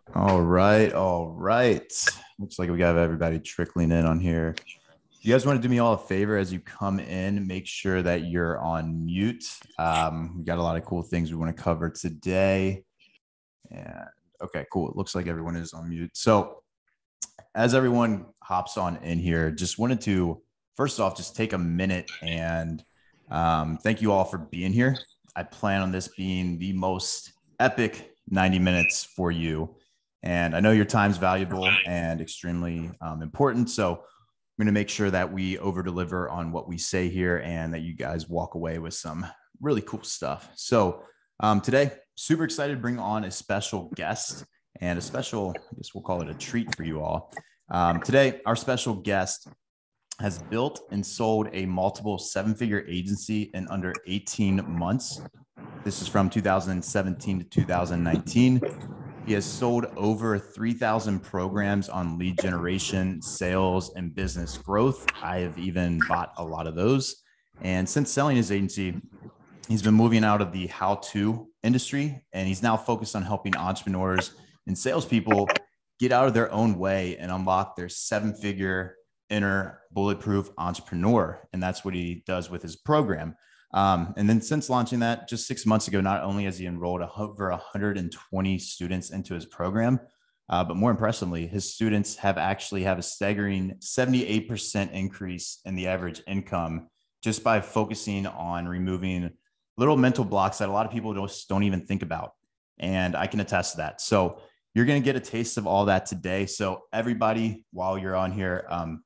All right, all right. Looks like we got everybody trickling in on here. You guys want to do me all a favor as you come in, make sure that you're on mute. We got a lot of cool things we want to cover today. And okay, cool. It looks like everyone is on mute. So as everyone hops on in here, just wanted to first off just take a minute and thank you all for being here. I plan on this being the most epic 90 minutes for you. And I know your time's valuable and extremely important. So I'm going to make sure that we over deliver on what we say here and that you guys walk away with some really cool stuff. So today, super excited to bring on a special guest and a special, I guess we'll call it a treat for you all. Today, our special guest has built and sold a multiple seven-figure agency in under 18 months. This is from 2017 to 2019. He has sold over 3,000 programs on lead generation, sales, and business growth. I have even bought a lot of those. And since selling his agency, he's been moving out of the how-to industry, and he's now focused on helping entrepreneurs and salespeople get out of their own way and unlock their seven-figure inner bulletproof entrepreneur. And that's what he does with his program. And then since launching that just 6 months ago, not only has he enrolled over 120 students into his program, but more impressively, his students have a staggering 78% increase in the average income just by focusing on removing little mental blocks that a lot of people don't even think about. And I can attest to that. So you're going to get a taste of all that today. So everybody, while you're on here,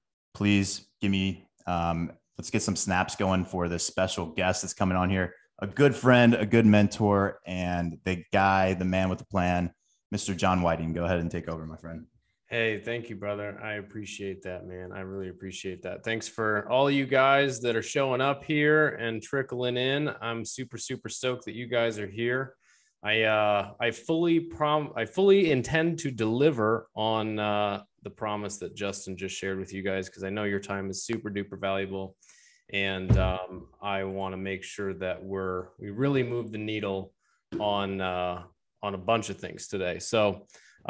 please give me, let's get some snaps going for this special guest that's coming on here. A good friend, a good mentor, and the guy, the man with the plan, Mr. John Whiting. Go ahead and take over, my friend. Hey, thank you, brother. I appreciate that, man. I really appreciate that. Thanks for all you guys that are showing up here and trickling in. I'm super, super stoked that you guys are here. I fully intend to deliver on the promise that Justin just shared with you guys, because I know your time is super duper valuable, and I want to make sure that we really move the needle on a bunch of things today. So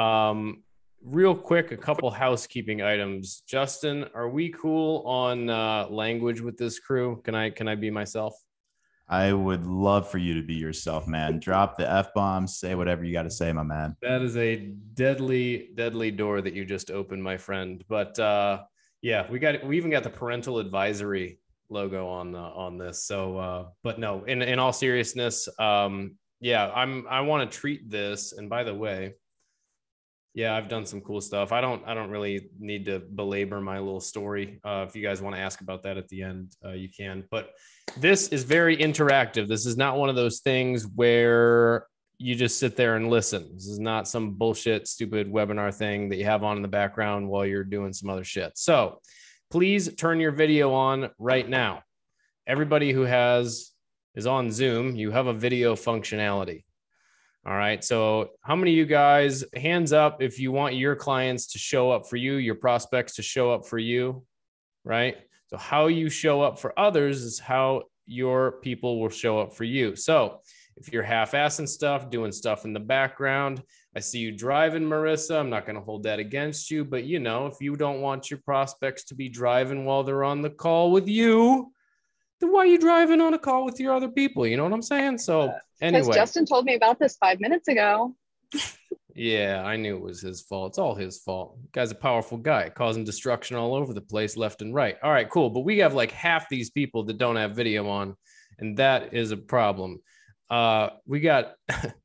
real quick, a couple housekeeping items. Justin, are we cool on language with this crew? Can I be myself? I would love for you to be yourself, man. Drop the F-bombs, say whatever you got to say, my man. That is a deadly, deadly door that you just opened, my friend. But yeah, we even got the parental advisory logo on this. So, but no, in all seriousness, yeah, I want to treat this. And by the way, yeah, I've done some cool stuff. I don't really need to belabor my little story. If you guys want to ask about that at the end, you can. But this is very interactive. This is not one of those things where you just sit there and listen. This is not some bullshit, stupid webinar thing that you have on in the background while you're doing some other shit. So please turn your video on right now. Everybody who is on Zoom, you have a video functionality. All right. So how many of you guys, hands up if you want your clients to show up for you, your prospects to show up for you, right? So how you show up for others is how your people will show up for you. So if you're half-assing stuff, doing stuff in the background, I see you driving, Marissa. I'm not going to hold that against you, but if you don't want your prospects to be driving while they're on the call with you, then why are you driving on a call with your other people? You know what I'm saying? So anyway. Because Justin told me about this 5 minutes ago. Yeah, I knew it was his fault. It's all his fault. The guy's a powerful guy, causing destruction all over the place, left and right. All right, cool. But we have like half these people that don't have video on, and that is a problem. We got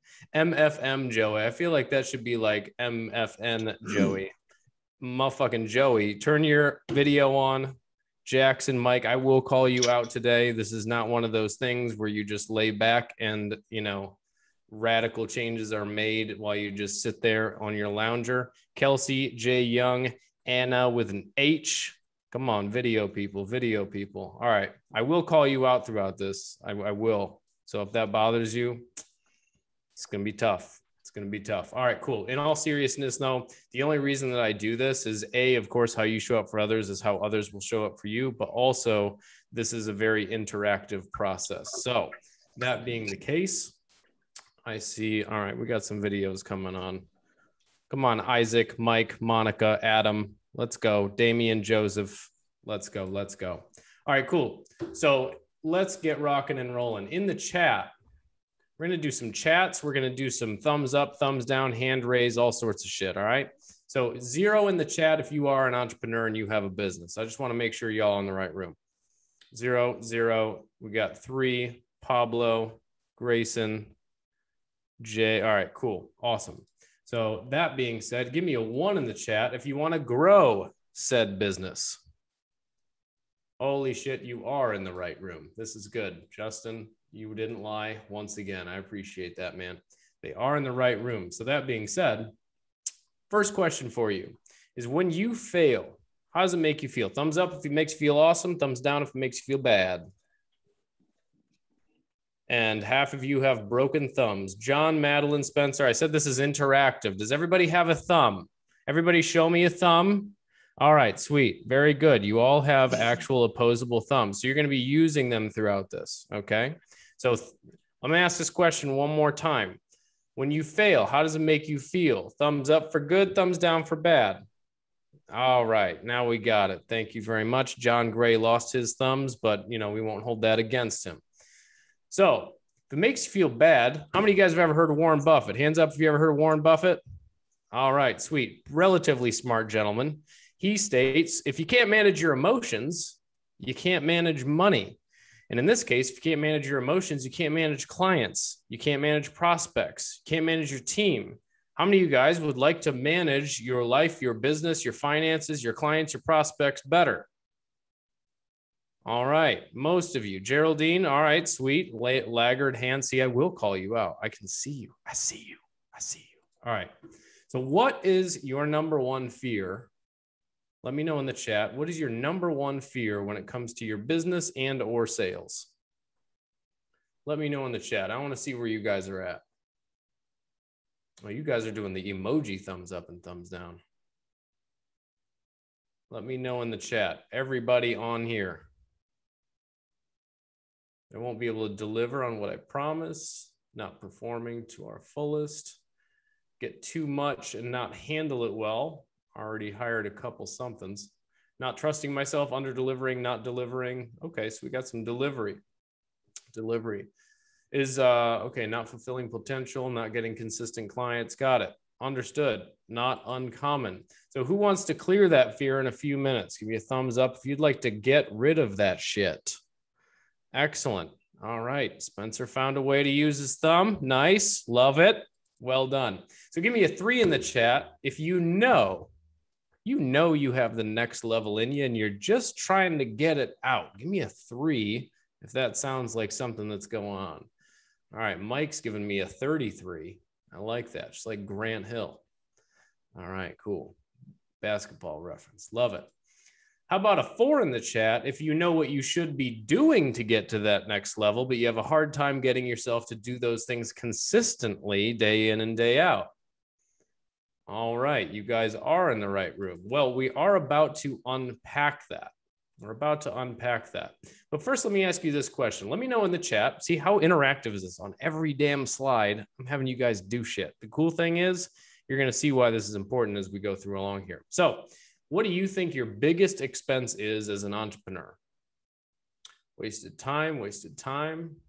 MFM Joey. I feel like that should be like MFN Joey. Motherfucking Joey, turn your video on. Jackson, Mike, I will call you out today. This is not one of those things where you just lay back and, radical changes are made while you just sit there on your lounger. Kelsey, J. Young, Anna with an H. Come on, video people, video people. All right. I will call you out throughout this. I will. So if that bothers you, it's going to be tough. It's going to be tough. All right, cool. In all seriousness, though, the only reason that I do this is of course, how you show up for others is how others will show up for you. But also, this is a very interactive process. So that being the case, I see. All right, we got some videos coming on. Come on, Isaac, Mike, Monica, Adam. Let's go. Damian, Joseph. Let's go. Let's go. All right, cool. So let's get rocking and rolling. In the chat, we're going to do some chats. We're going to do some thumbs up, thumbs down, hand raise, all sorts of shit. All right. So 0 in the chat if you are an entrepreneur and you have a business. I just want to make sure y'all in the right room. 0, 0. We got 3, Pablo, Grayson, Jay. All right, cool. Awesome. So that being said, give me a 1 in the chat if you want to grow said business. Holy shit, you are in the right room. This is good. Justin, you didn't lie once again. I appreciate that, man. They are in the right room. So that being said, first question for you is, when you fail, how does it make you feel? Thumbs up if it makes you feel awesome. Thumbs down if it makes you feel bad. And half of you have broken thumbs. John, Madeline, Spencer, I said this is interactive. Does everybody have a thumb? Everybody show me a thumb. All right, sweet. Very good. You all have actual opposable thumbs. So you're going to be using them throughout this, okay? So I'm going to ask this question one more time. When you fail, how does it make you feel? Thumbs up for good, thumbs down for bad. All right, now we got it. Thank you very much. John Gray lost his thumbs, but we won't hold that against him. So if it makes you feel bad, how many of you guys have ever heard of Warren Buffett? Hands up if you ever heard of Warren Buffett. All right, sweet. Relatively smart gentleman. He states, if you can't manage your emotions, you can't manage money. And in this case, if you can't manage your emotions, you can't manage clients. You can't manage prospects. You can't manage your team. How many of you guys would like to manage your life, your business, your finances, your clients, your prospects better? All right. Most of you. Geraldine. All right. Sweet. Laggard hand. See, I will call you out. I can see you. I see you. I see you. All right. So what is your number one fear? Let me know in the chat. What is your number one fear when it comes to your business and or sales? Let me know in the chat. I want to see where you guys are at. Well, you guys are doing the emoji thumbs up and thumbs down. Let me know in the chat. Everybody on here. I won't be able to deliver on what I promise, not performing to our fullest, get too much and not handle it well. Already hired a couple somethings. Not trusting myself, under delivering, not delivering. Okay, so we got some delivery. Delivery is, okay, not fulfilling potential, not getting consistent clients. Got it. Understood. Not uncommon. So who wants to clear that fear in a few minutes? Give me a thumbs up if you'd like to get rid of that shit. Excellent. All right. Spencer found a way to use his thumb. Nice. Love it. Well done. So give me a 3 in the chat if you know you have the next level in you and you're just trying to get it out. Give me a 3 if that sounds like something that's going on. All right. Mike's giving me a 33. I like that. Just like Grant Hill. All right. Cool. Basketball reference. Love it. How about a 4 in the chat if you know what you should be doing to get to that next level, but you have a hard time getting yourself to do those things consistently day in and day out? All right, you guys are in the right room. Well, we are about to unpack that. We're about to unpack that. But first, let me ask you this question. Let me know in the chat. See, how interactive is this? On every damn slide, I'm having you guys do shit. The cool thing is you're going to see why this is important as we go through along here. So what do you think your biggest expense is as an entrepreneur? Wasted time, wasted time.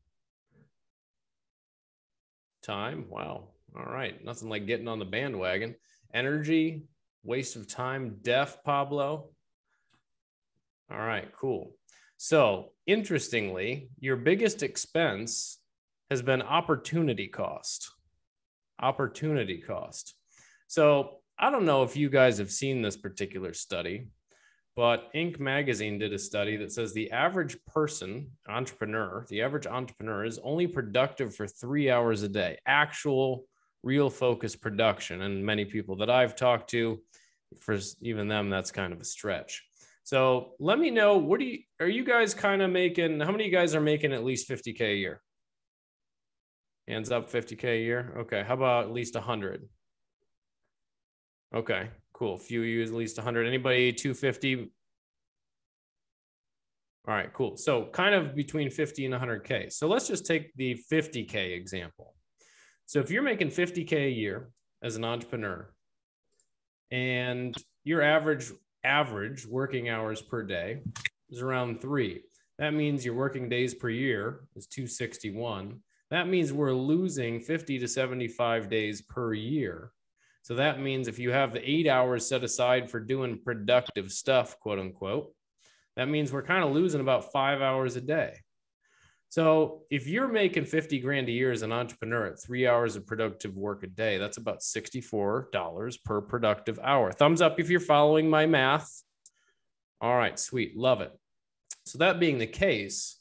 Time, wow. All right, nothing like getting on the bandwagon. Energy, waste of time, deaf, Pablo. All right, cool. So interestingly, your biggest expense has been opportunity cost. Opportunity cost. So I don't know if you guys have seen this particular study, but Inc. magazine did a study that says the average person, entrepreneur, the average entrepreneur is only productive for 3 hours a day, actual real focus production. And many people that I've talked to, for even them, that's kind of a stretch. So let me know, are you guys kind of making, how many of you guys are making at least 50K a year? Hands up, 50K a year. Okay. How about at least 100? Okay, cool. Few of you at least 100. Anybody 250? All right, cool. So kind of between 50 and 100K. So let's just take the 50K example. So if you're making 50K a year as an entrepreneur, and your average working hours per day is around 3. That means your working days per year is 261. That means we're losing 50 to 75 days per year. So that means if you have 8 hours set aside for doing productive stuff, quote unquote, that means we're kind of losing about 5 hours a day. So if you're making 50 grand a year as an entrepreneur at 3 hours of productive work a day, that's about $64 per productive hour. Thumbs up if you're following my math. All right, sweet, love it. So that being the case,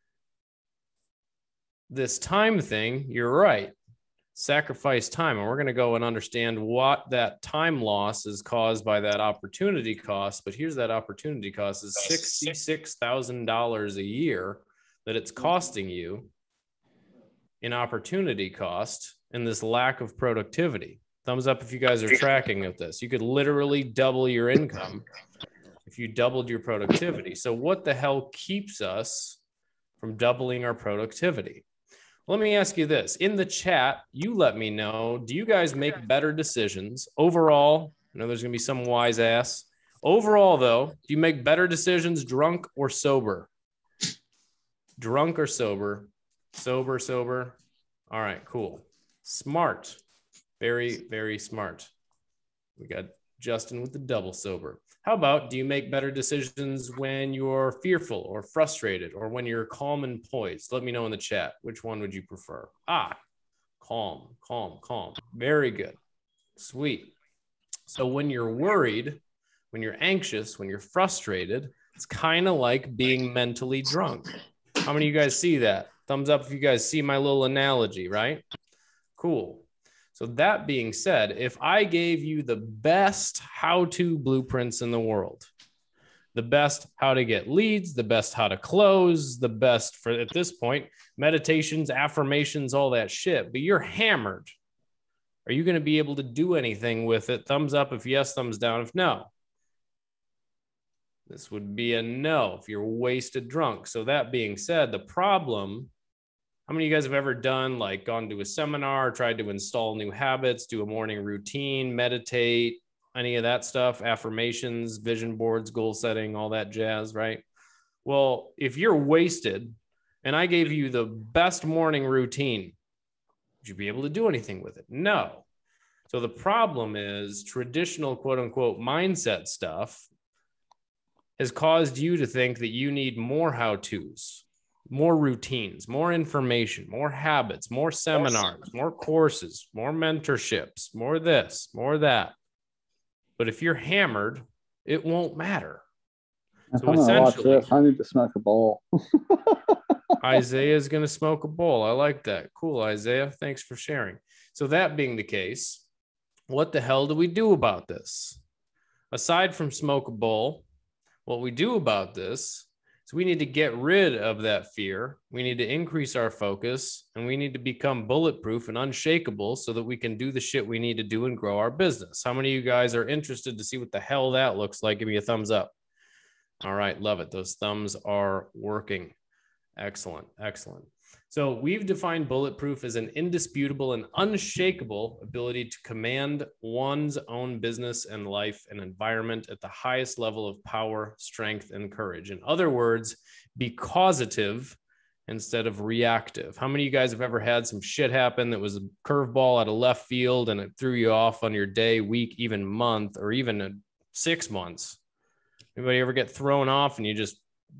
this time thing, you're right, sacrifice time. And we're going to go and understand what that time loss is caused by that opportunity cost. But here's that opportunity cost is $66,000 a year that it's costing you in opportunity cost and this lack of productivity. Thumbs up if you guys are tracking with this. You could literally double your income if you doubled your productivity. So what the hell keeps us from doubling our productivity? Let me ask you this. In the chat, you let me know, do you guys make better decisions overall? I know there's going to be some wise ass. Overall, though, do you make better decisions drunk or sober? Drunk or sober? Sober, sober. All right, cool. Smart. Very, very smart. We got Justin with the double sober. How about, do you make better decisions when you're fearful or frustrated or when you're calm and poised? Let me know in the chat. Which one would you prefer? Calm, calm, calm. Very good. Sweet. So when you're worried, when you're anxious, when you're frustrated, it's kind of like being mentally drunk. How many of you guys see that? Thumbs up if you guys see my little analogy, right? Cool. So that being said, if I gave you the best how-to blueprints in the world, the best how to get leads, the best how to close, the best for, at this point, meditations, affirmations, all that shit, but you're hammered, are you going to be able to do anything with it? Thumbs up if yes, thumbs down if no. This would be a no if you're wasted drunk. So that being said, the problem, how many of you guys have ever done, like gone to a seminar, tried to install new habits, do a morning routine, meditate, any of that stuff, affirmations, vision boards, goal setting, all that jazz, right? Well, if you're wasted and I gave you the best morning routine, would you be able to do anything with it? No. So the problem is traditional quote unquote mindset stuff has caused you to think that you need more how-tos, more routines, more information, more habits, more seminars, more courses, more mentorships, more this, more that. But if you're hammered, it won't matter. So essentially, I need to smoke a bowl. Isaiah's going to smoke a bowl. I like that. Cool, Isaiah. Thanks for sharing. So that being the case, what the hell do we do about this? Aside from smoke a bowl, what we do about this is we need to get rid of that fear. We need to increase our focus, and we need to become bulletproof and unshakable so that we can do the shit we need to do and grow our business. How many of you guys are interested to see what the hell that looks like? Give me a thumbs up. All right, love it. Those thumbs are working. Excellent, excellent. So we've defined bulletproof as an indisputable and unshakable ability to command one's own business and life and environment at the highest level of power, strength, and courage. In other words, be causative instead of reactive. How many of you guys have ever had some shit happen that was a curveball out of left field and it threw you off on your day, week, even month, or even 6 months? Anybody ever get thrown off and you just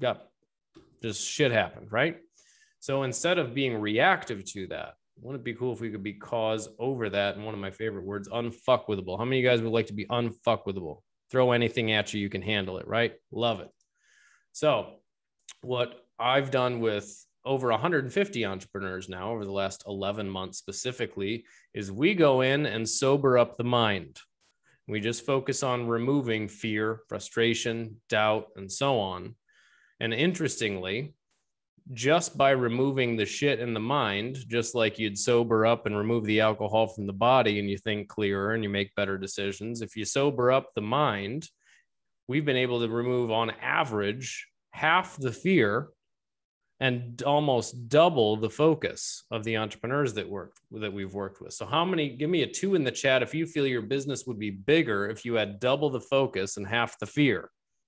shit happened, right? So instead of being reactive to that, wouldn't it be cool if we could be cause over that? And one of my favorite words, unfuckwithable. How many of you guys would like to be unfuckwithable? Throw anything at you, you can handle it, right? Love it. So what I've done with over 150 entrepreneurs now over the last 11 months specifically is we go in and sober up the mind. We just focus on removing fear, frustration, doubt, and so on. And interestingly, just by removing the shit in the mind, just like you'd sober up and remove the alcohol from the body and you think clearer and you make better decisions, if you sober up the mind, we've been able to remove on average half the fear and almost double the focus of the entrepreneurs that we've worked with. So how many, give me a 2 in the chat if you feel your business would be bigger if you had double the focus and half the fear.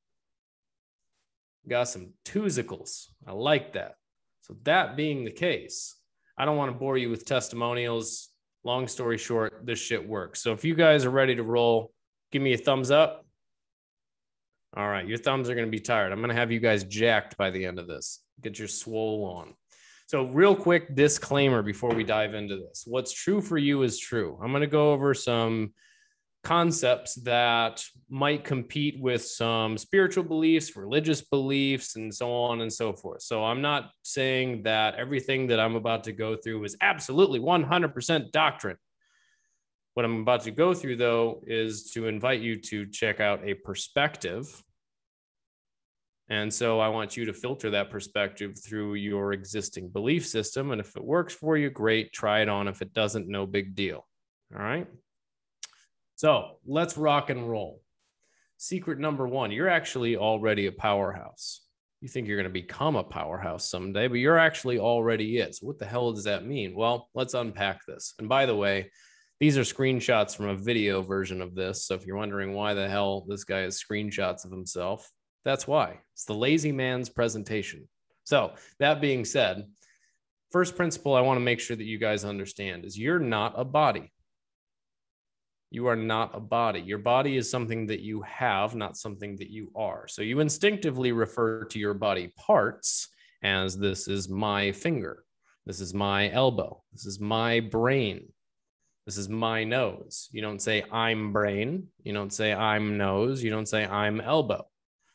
Got some twosicles. I like that. So that being the case, I don't want to bore you with testimonials. Long story short, this shit works. So if you guys are ready to roll, give me a thumbs up. All right, your thumbs are going to be tired. I'm going to have you guys jacked by the end of this. Get your swole on. So real quick disclaimer before we dive into this. What's true for you is true. I'm going to go over some concepts that might compete with some spiritual beliefs, religious beliefs, and so on and so forth. So I'm not saying that everything that I'm about to go through is absolutely 100% doctrine. What I'm about to go through, though, is to invite you to check out a perspective. And so I want you to filter that perspective through your existing belief system. And if it works for you, great, try it on. If it doesn't, no big deal. All right. So let's rock and roll. Secret number 1, you're actually already a powerhouse. You think you're going to become a powerhouse someday, but you're actually already it. So what the hell does that mean? Well, let's unpack this. And by the way, these are screenshots from a video version of this. So if you're wondering why the hell this guy has screenshots of himself, that's why. It's the lazy man's presentation. So that being said, first principle I want to make sure that you guys understand is you're not a body. You are not a body. Your body is something that you have, not something that you are. So you instinctively refer to your body parts as this is my finger. This is my elbow. This is my brain. This is my nose. You don't say I'm brain. You don't say I'm nose. You don't say I'm elbow.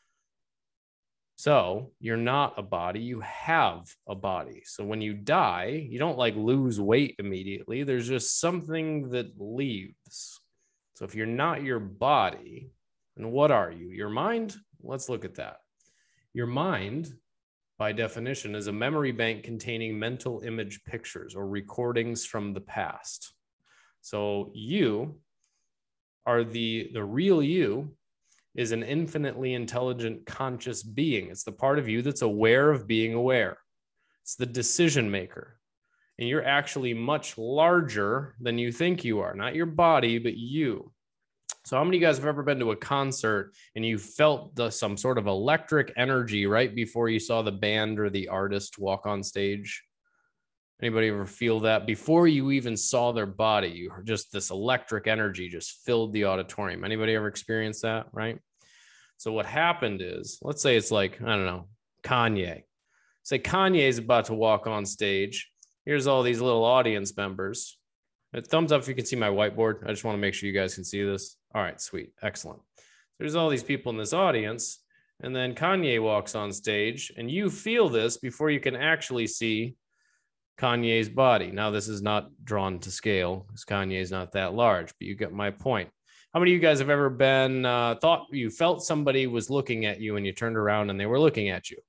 So you're not a body. You have a body. So when you die, you don't like lose weight immediately. There's just something that leaves. So if you're not your body, then what are you? Your mind? Let's look at that. Your mind, by definition, is a memory bank containing mental image pictures or recordings from the past. So you are the real you is an infinitely intelligent, conscious being. It's the part of you that's aware of being aware. It's the decision maker. And you're actually much larger than you think you are. Not your body, but you. So how many of you guys have ever been to a concert and you felt some sort of electric energy right before you saw the band or the artist walk on stage? Anybody ever feel that? Before you even saw their body, you heard just this electric energy just filled the auditorium. Anybody ever experienced that, right? So what happened is, let's say it's like, I don't know, Kanye. Say Kanye is about to walk on stage. Here's all these little audience members. Thumbs up if you can see my whiteboard. I just want to make sure you guys can see this. All right, sweet. Excellent. There's all these people in this audience. And then Kanye walks on stage and you feel this before you can actually see Kanye's body. Now, this is not drawn to scale because Kanye is not that large, but you get my point. How many of you guys have ever been thought you felt somebody was looking at you and you turned around and they were looking at you?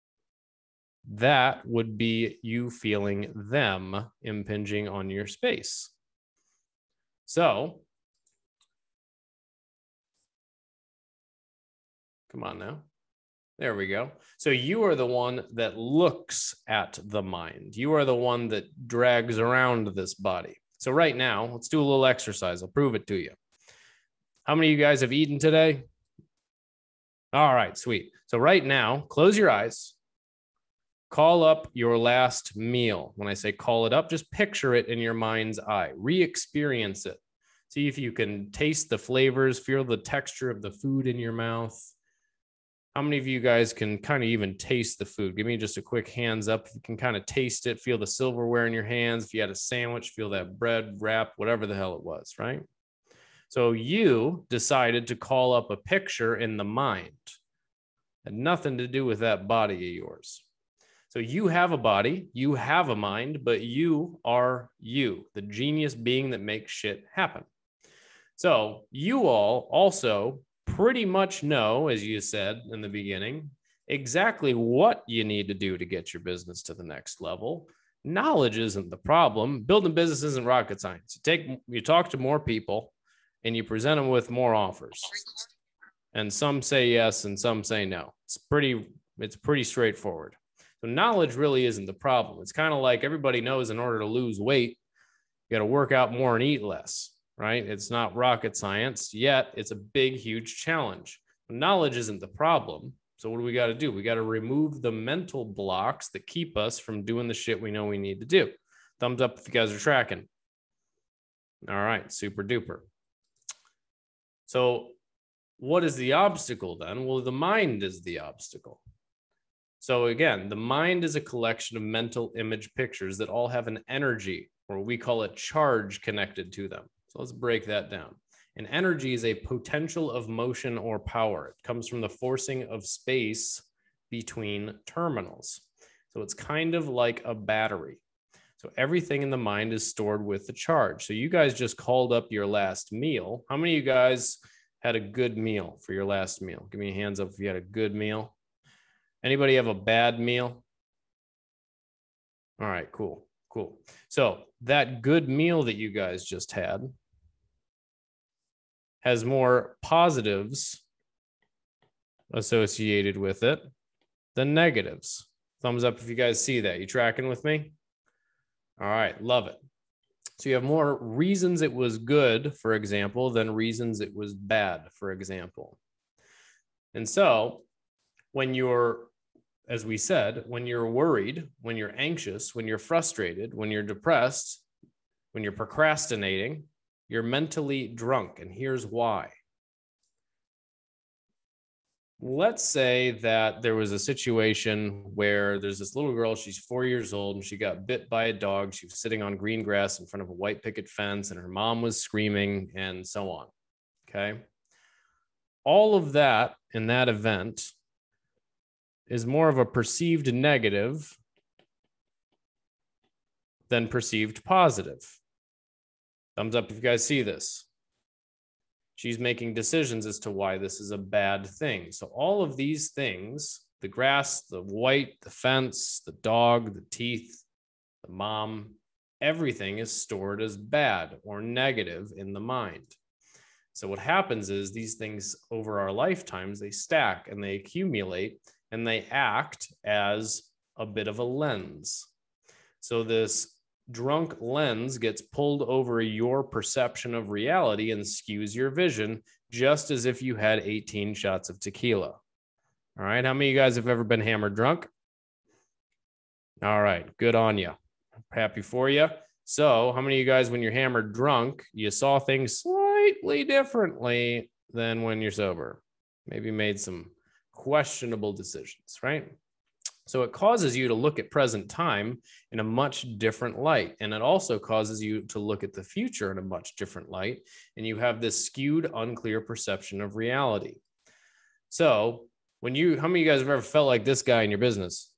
That would be you feeling them impinging on your space. So, come on now. There we go. So you are the one that looks at the mind. You are the one that drags around this body. So right now, let's do a little exercise. I'll prove it to you. How many of you guys have eaten today? All right, sweet. So right now, close your eyes. Call up your last meal. When I say call it up, just picture it in your mind's eye. Re-experience it. See if you can taste the flavors, feel the texture of the food in your mouth. How many of you guys can kind of even taste the food? Give me just a quick hands up. If you can kind of taste it, feel the silverware in your hands. If you had a sandwich, feel that bread, wrap, whatever the hell it was, right? So you decided to call up a picture in the mind. Had nothing to do with that body of yours. So you have a body, you have a mind, but you are you, the genius being that makes shit happen. So you all also pretty much know, as you said in the beginning, exactly what you need to do to get your business to the next level. Knowledge isn't the problem. Building business isn't rocket science. You talk to more people and you present them with more offers. And some say yes and some say no. It's pretty straightforward. So knowledge really isn't the problem. It's kind of like everybody knows in order to lose weight, you got to work out more and eat less, right? It's not rocket science, yet it's a big, huge challenge. Knowledge isn't the problem. So what do we got to do? We got to remove the mental blocks that keep us from doing the shit we know we need to do. Thumbs up if you guys are tracking. All right, super duper. So what is the obstacle then? Well, the mind is the obstacle. So again, the mind is a collection of mental image pictures that all have an energy, or we call it charge, connected to them. So let's break that down. An energy is a potential of motion or power. It comes from the forcing of space between terminals. So it's kind of like a battery. So everything in the mind is stored with the charge. So you guys just called up your last meal. How many of you guys had a good meal for your last meal? Give me a hands up if you had a good meal. Anybody have a bad meal? All right, cool, cool. So that good meal that you guys just had has more positives associated with it than negatives. Thumbs up if you guys see that. You tracking with me? All right, love it. So you have more reasons it was good, for example, than reasons it was bad, for example. And so when you're, as we said, when you're worried, when you're anxious, when you're frustrated, when you're depressed, when you're procrastinating, you're mentally drunk. And here's why. Let's say that there was a situation where there's this little girl, she's 4 years old, and she got bit by a dog. She was sitting on green grass in front of a white picket fence, and her mom was screaming and so on. Okay. All of that in that event is more of a perceived negative than perceived positive. Thumbs up if you guys see this. She's making decisions as to why this is a bad thing. So all of these things, the grass, the white, the fence, the dog, the teeth, the mom, everything is stored as bad or negative in the mind. So what happens is these things over our lifetimes, they stack and they accumulate and they act as a bit of a lens. So this drunk lens gets pulled over your perception of reality and skews your vision, just as if you had 18 shots of tequila. All right. How many of you guys have ever been hammered drunk? All right. Good on you. Happy for you. So how many of you guys, when you're hammered drunk, you saw things slightly differently than when you're sober? Maybe made some questionable decisions, right? So it causes you to look at present time in a much different light. And it also causes you to look at the future in a much different light. And you have this skewed, unclear perception of reality. So how many of you guys have ever felt like this guy in your business?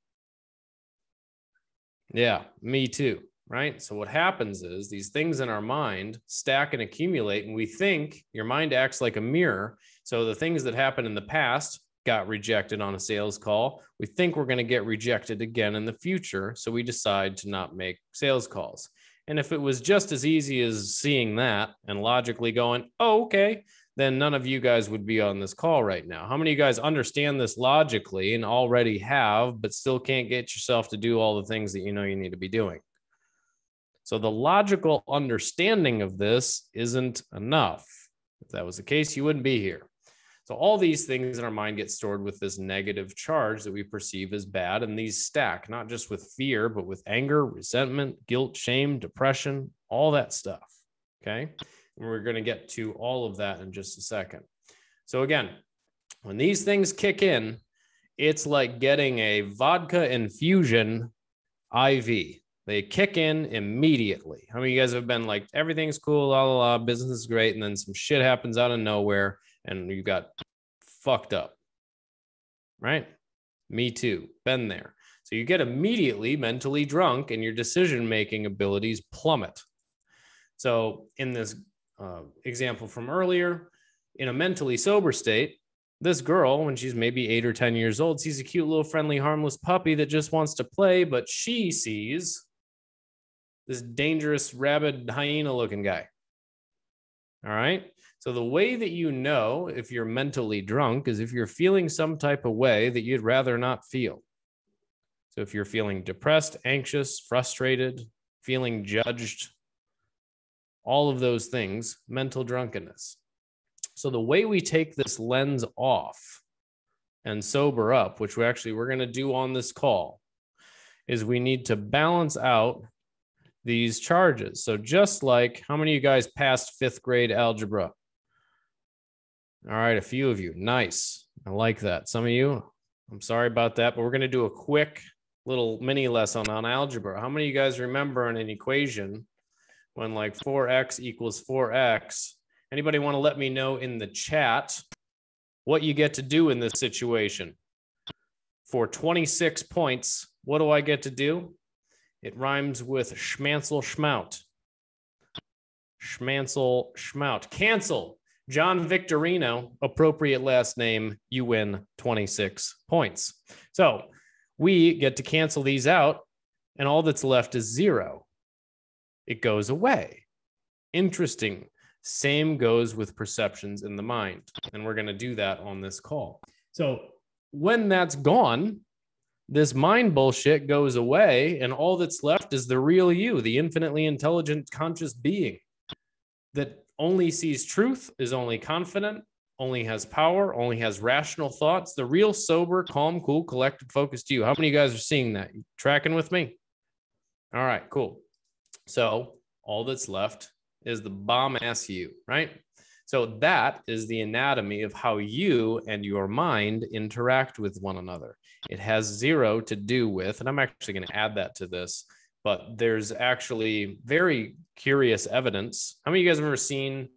Yeah, me too, right? So what happens is these things in our mind stack and accumulate, and we think your mind acts like a mirror. So the things that happened in the past got rejected on a sales call. We think we're going to get rejected again in the future. So we decide to not make sales calls. And if it was just as easy as seeing that and logically going, oh, okay, then none of you guys would be on this call right now. How many of you guys understand this logically and already have, but still can't get yourself to do all the things that you know you need to be doing? So the logical understanding of this isn't enough. If that was the case, you wouldn't be here. So all these things in our mind get stored with this negative charge that we perceive as bad. And these stack, not just with fear, but with anger, resentment, guilt, shame, depression, all that stuff. Okay. And we're going to get to all of that in just a second. So again, when these things kick in, it's like getting a vodka infusion IV. They kick in immediately. How many of you guys have been like, everything's cool, la, la, la, business is great, and then some shit happens out of nowhere, and you got fucked up, right? Me too, been there. So you get immediately mentally drunk and your decision-making abilities plummet. So in this example from earlier, in a mentally sober state, this girl, when she's maybe 8 or 10 years old, sees a cute little friendly, harmless puppy that just wants to play, but she sees this dangerous, rabid, hyena-looking guy. All right? So the way that you know if you're mentally drunk is if you're feeling some type of way that you'd rather not feel. So if you're feeling depressed, anxious, frustrated, feeling judged, all of those things, mental drunkenness. So the way we take this lens off and sober up, which we're going to do on this call, is we need to balance out these charges. So just like, how many of you guys passed 5th grade algebra? All right, a few of you. Nice. I like that. Some of you, I'm sorry about that, but we're going to do a quick little mini lesson on algebra. How many of you guys remember in an equation when like 4x equals 4x? Anybody want to let me know in the chat what you get to do in this situation? For 26 points, what do I get to do? It rhymes with schmansel schmout. Schmansel schmout. Cancel. John Victorino, appropriate last name, you win 26 points. So we get to cancel these out, and all that's left is 0. It goes away. Interesting. Same goes with perceptions in the mind. And we're going to do that on this call. So when that's gone, this mind bullshit goes away, and all that's left is the real you, the infinitely intelligent, conscious being that only sees truth, is only confident, only has power, only has rational thoughts, the real sober, calm, cool, collected, focused you. How many of you guys are seeing that? You tracking with me? All right, cool. So all that's left is the bomb ass you, right? So that is the anatomy of how you and your mind interact with one another. It has 0 to do with, and I'm actually going to add that to this, but there's actually very curious evidence. How many of you guys have ever seen,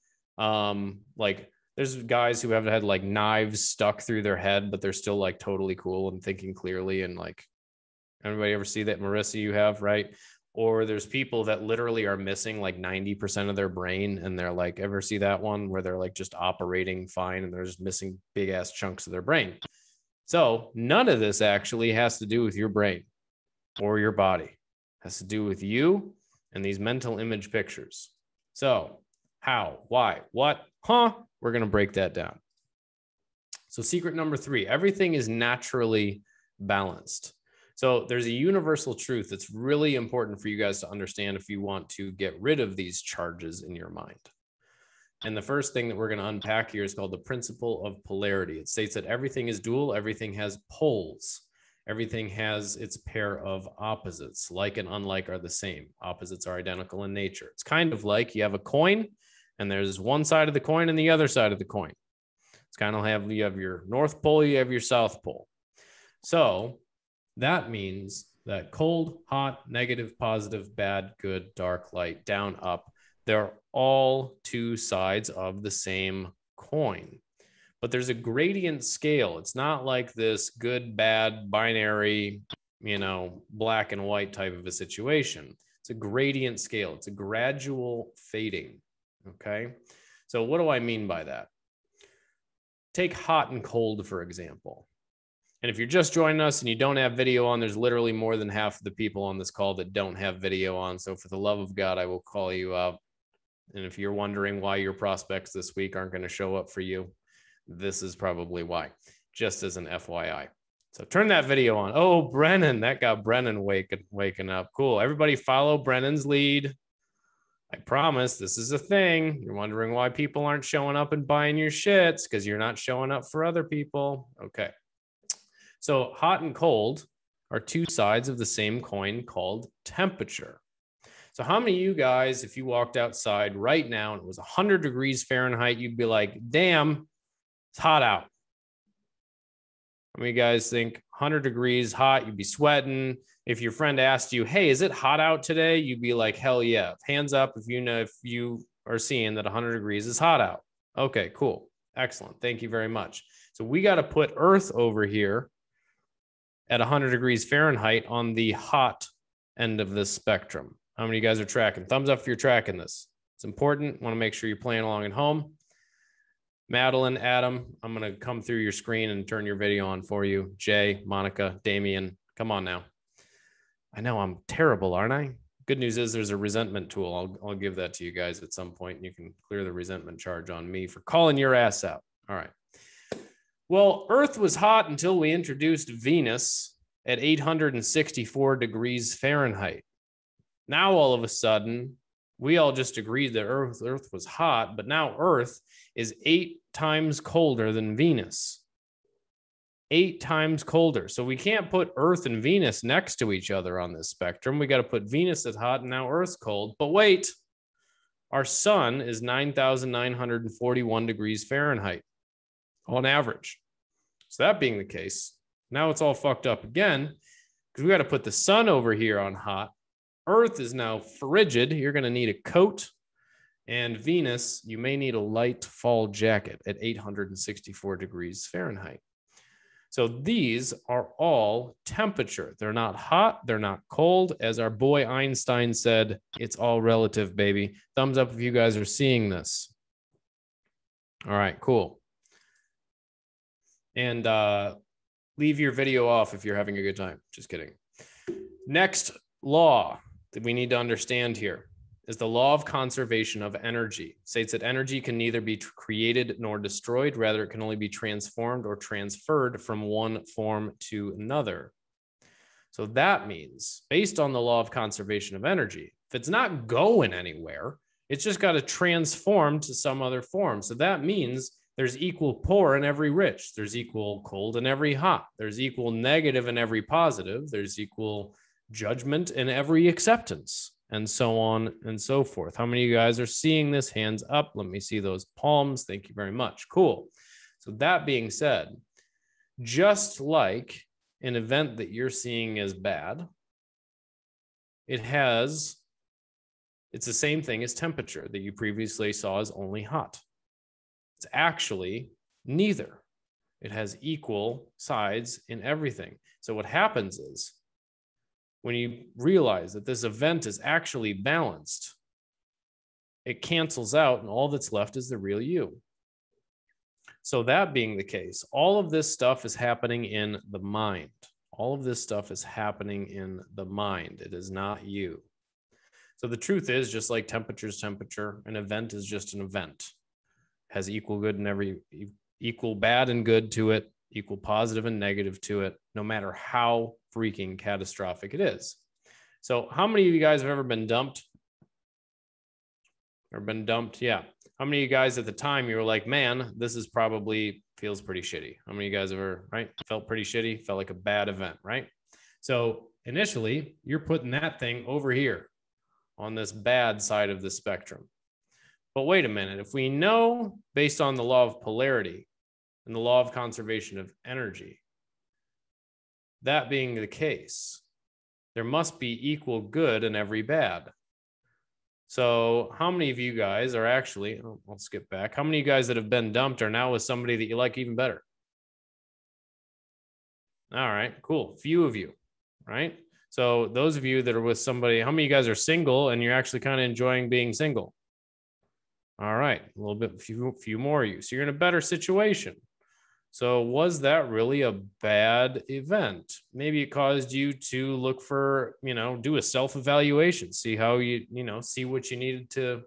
like, there's guys who have had like knives stuck through their head, but they're still like totally cool and thinking clearly. And like, anybody ever see that? Marissa, you have, right? Or there's people that literally are missing like 90% of their brain. And they're like, ever see that one where they're like just operating fine and they're just missing big ass chunks of their brain? So none of this actually has to do with your brain or your body. It has to do with you and these mental image pictures. So how, why, what, we're going to break that down. So secret number 3, everything is naturally balanced. So there's a universal truth that's really important for you guys to understand if you want to get rid of these charges in your mind. And the first thing that we're going to unpack here is called the principle of polarity. It states that everything is dual, everything has poles. Everything has its pair of opposites. Like and unlike are the same. Opposites are identical in nature. It's kind of like you have a coin and there's one side of the coin and the other side of the coin. It's kind of you have your North Pole, you have your South Pole. So that means that cold, hot, negative, positive, bad, good, dark, light, down, up, they're all 2 sides of the same coin. But there's a gradient scale. It's not like this good, bad, binary, black and white type of a situation. It's a gradient scale. It's a gradual fading. Okay. So what do I mean by that? Take hot and cold, for example. And if you're just joining us and you don't have video on, there's literally more than half of the people on this call that don't have video on. So for the love of God, I will call you out. And if you're wondering why your prospects this week aren't going to show up for you, this is probably why, just as an FYI. So turn that video on. Oh, Brennan, that got Brennan waking up. Cool. Everybody follow Brennan's lead. I promise this is a thing. You're wondering why people aren't showing up and buying your shits because you're not showing up for other people. Okay. So hot and cold are 2 sides of the same coin called temperature. So how many of you guys, if you walked outside right now and it was 100 degrees Fahrenheit, you'd be like, damn, it's hot out. How many of you guys think 100 degrees hot, you'd be sweating? If your friend asked you, hey, is it hot out today? You'd be like, hell yeah. Hands up if you are seeing that 100 degrees is hot out. Okay, cool. Excellent. Thank you very much. So we got to put Earth over here at 100 degrees Fahrenheit on the hot end of this spectrum. How many of you guys are tracking? Thumbs up if you're tracking this. It's important. Want to make sure you're playing along at home. Madeline, Adam, I'm going to come through your screen and turn your video on for you. Jay, Monica, Damien, come on now. I know I'm terrible, aren't I? Good news is there's a resentment tool. I'll give that to you guys at some point, and you can clear the resentment charge on me for calling your ass out. All right. Well, Earth was hot until we introduced Venus at 864 degrees Fahrenheit. Now, all of a sudden, we all just agreed that Earth was hot, but now Earth is 8 times colder than Venus. 8 times colder. So we can't put Earth and Venus next to each other on this spectrum. We got to put Venus as hot and now Earth's cold. But wait, our sun is 9,941 degrees Fahrenheit on average. So that being the case, now it's all fucked up again because we got to put the sun over here on hot. Earth is now frigid. You're going to need a coat. And Venus, you may need a light fall jacket at 864 degrees Fahrenheit. So these are all temperature. They're not hot. They're not cold. As our boy Einstein said, it's all relative, baby. Thumbs up if you guys are seeing this. All right, cool. And leave your video off if you're having a good time. Just kidding. Next law that we need to understand here is the law of conservation of energy. It states that energy can neither be created nor destroyed. Rather, it can only be transformed or transferred from one form to another. So that means, based on the law of conservation of energy, if it's not going anywhere, it's just got to transform to some other form. So that means there's equal poor in every rich. There's equal cold in every hot. There's equal negative in every positive. There's equal judgment in every acceptance, and so on and so forth. How many of you guys are seeing this? Hands up. Let me see those palms. Thank you very much. Cool. So that being said, just like an event that you're seeing as bad, it's the same thing as temperature that you previously saw as only hot. It's actually neither. It has equal sides in everything. So what happens is, when you realize that this event is actually balanced, it cancels out and all that's left is the real you. So that being the case, all of this stuff is happening in the mind. All of this stuff is happening in the mind. It is not you. So the truth is, just like temperature is temperature, an event is just an event. It has equal good and equal bad and good to it, equal positive and negative to it, no matter how freaking catastrophic it is. So how many of you guys have ever been dumped? Ever been dumped? Yeah. How many of you guys at the time you were like, man, this is probably feels pretty shitty? How many of you guys ever, right? Felt pretty shitty, felt like a bad event, right? So initially you're putting that thing over here on this bad side of the spectrum. But wait a minute, if we know based on the law of polarity and the law of conservation of energy, that being the case, there must be equal good in every bad. So how many of you guys are actually, I'll skip back. How many of you guys that have been dumped are now with somebody that you like even better? All right, cool. Few of you, right? So those of you that are with somebody, how many of you guys are single and you're actually kind of enjoying being single? All right, a little bit, few more of you. So you're in a better situation. So was that really a bad event? Maybe it caused you to look for, do a self-evaluation, see how see what you needed to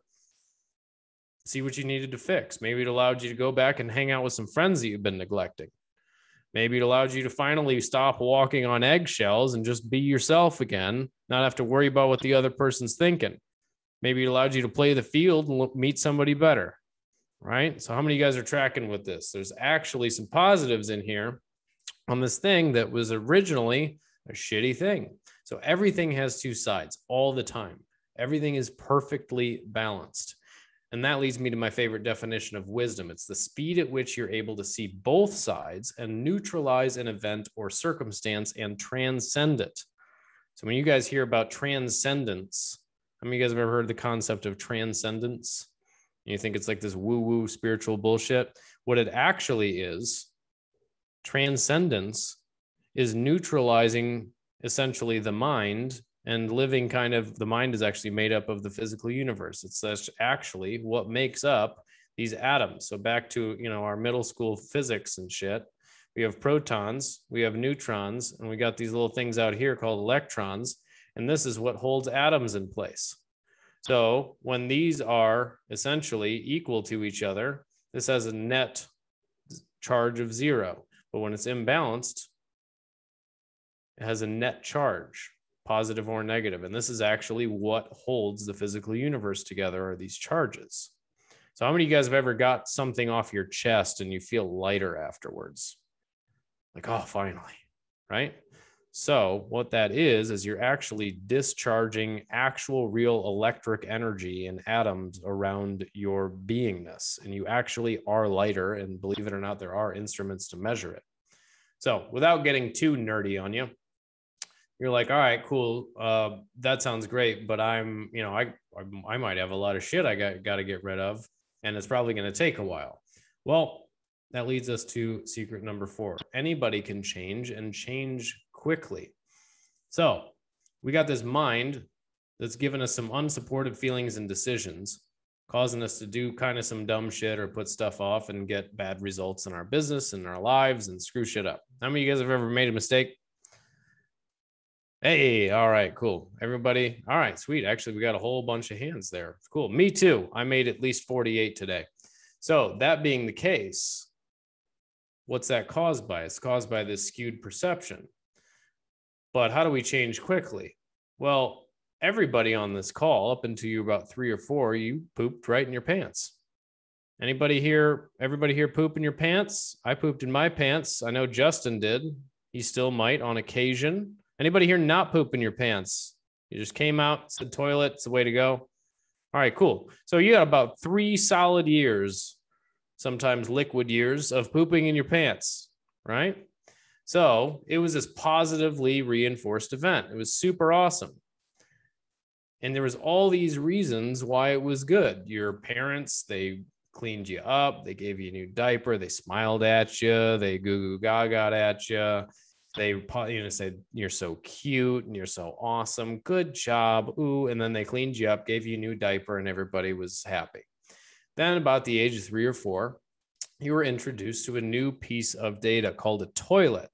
fix. Maybe it allowed you to go back and hang out with some friends that you've been neglecting. Maybe it allowed you to finally stop walking on eggshells and just be yourself again, not have to worry about what the other person's thinking. Maybe it allowed you to play the field and meet somebody better. Right? So how many of you guys are tracking with this? There's actually some positives in here on this thing that was originally a shitty thing. So everything has two sides all the time. Everything is perfectly balanced. And that leads me to my favorite definition of wisdom. It's the speed at which you're able to see both sides and neutralize an event or circumstance and transcend it. So when you guys hear about transcendence, how many of you guys have ever heard the concept of transcendence? You think it's like this woo-woo spiritual bullshit. What it actually is, transcendence is neutralizing essentially the mind and living the mind is actually made up of the physical universe. It's actually what makes up these atoms. So back to, our middle school physics and shit. We have protons, we have neutrons, and we got these little things out here called electrons. And this is what holds atoms in place. So when these are essentially equal to each other, this has a net charge of 0. But when it's imbalanced, It has a net charge, positive or negative. And this is actually what holds the physical universe together, are these charges. So how many of you guys have ever got something off your chest and you feel lighter afterwards? Like, oh, finally, right? So what that is you're actually discharging actual real electric energy and atoms around your beingness. And you actually are lighter. And believe it or not, there are instruments to measure it. So without getting too nerdy on you, you're like, all right, cool. That sounds great. But I might have a lot of shit I got to get rid of. And it's probably going to take a while. Well, that leads us to secret number 4. Anybody can change, and change quickly. So we got this mind that's given us some unsupported feelings and decisions, causing us to do kind of some dumb shit or put stuff off and get bad results in our business and our lives and screw shit up. How many of you guys have ever made a mistake? Hey, all right, cool. Everybody. All right, sweet. Actually, we got a whole bunch of hands there. Cool. Me too. I made at least 48 today. So that being the case, what's that caused by? It's caused by this skewed perception. But how do we change quickly? Well, everybody on this call, up until you about 3 or 4, you pooped right in your pants. Everybody here poop in your pants? I pooped in my pants. I know Justin did. He still might on occasion. Anybody here not poop in your pants? You just came out, said toilet, it's the way to go. All right, cool. So you got about 3 solid years, sometimes liquid years, of pooping in your pants, right? So it was this positively reinforced event. It was super awesome. And there was all these reasons why it was good. Your parents, they cleaned you up. They gave you a new diaper. They smiled at you. They goo goo gaga at you. They said, you're so cute and you're so awesome. Good job. Ooh. And then they cleaned you up, gave you a new diaper, and everybody was happy. Then about the age of 3 or 4, you were introduced to a new piece of data called a toilet.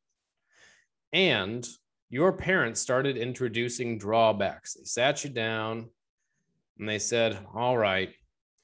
And your parents started introducing drawbacks. They sat you down and they said, all right,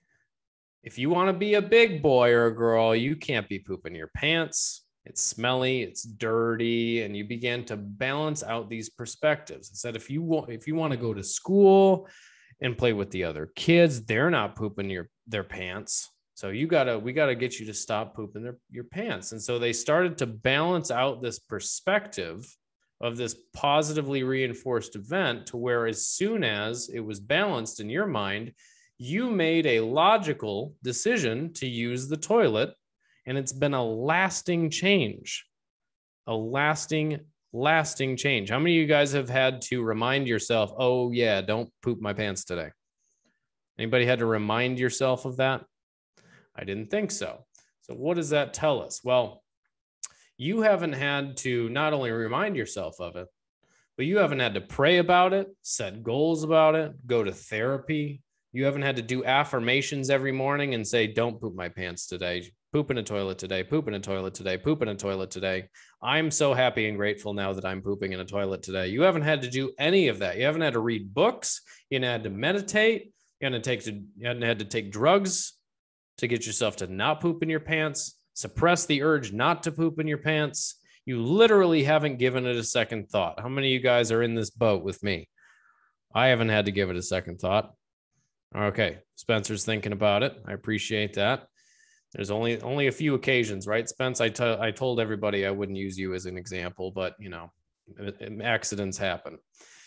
if you want to be a big boy or a girl, you can't be pooping your pants. It's smelly, it's dirty, and you began to balance out these perspectives. It said, if you want to go to school and play with the other kids, they're not pooping their pants. So we gotta get you to stop pooping your pants. And so they started to balance out this perspective of this positively reinforced event to where as soon as it was balanced in your mind, you made a logical decision to use the toilet. And it's been a lasting change, a lasting change. How many of you guys have had to remind yourself, oh yeah, don't poop my pants today? Anybody had to remind yourself of that? I didn't think so. So what does that tell us? Well, you haven't had to not only remind yourself of it, but you haven't had to pray about it, set goals about it, go to therapy. You haven't had to do affirmations every morning and say, don't poop my pants today. Poop in a toilet today, poop in a toilet today, poop in a toilet today. I'm so happy and grateful now that I'm pooping in a toilet today. You haven't had to do any of that. You haven't had to read books. You haven't had to meditate. You haven't had to take drugs to get yourself to not poop in your pants, suppress the urge not to poop in your pants. You literally haven't given it a second thought. How many of you guys are in this boat with me? I haven't had to give it a second thought. Okay, Spencer's thinking about it. I appreciate that. There's only a few occasions, right, Spence? I told everybody I wouldn't use you as an example, but accidents happen.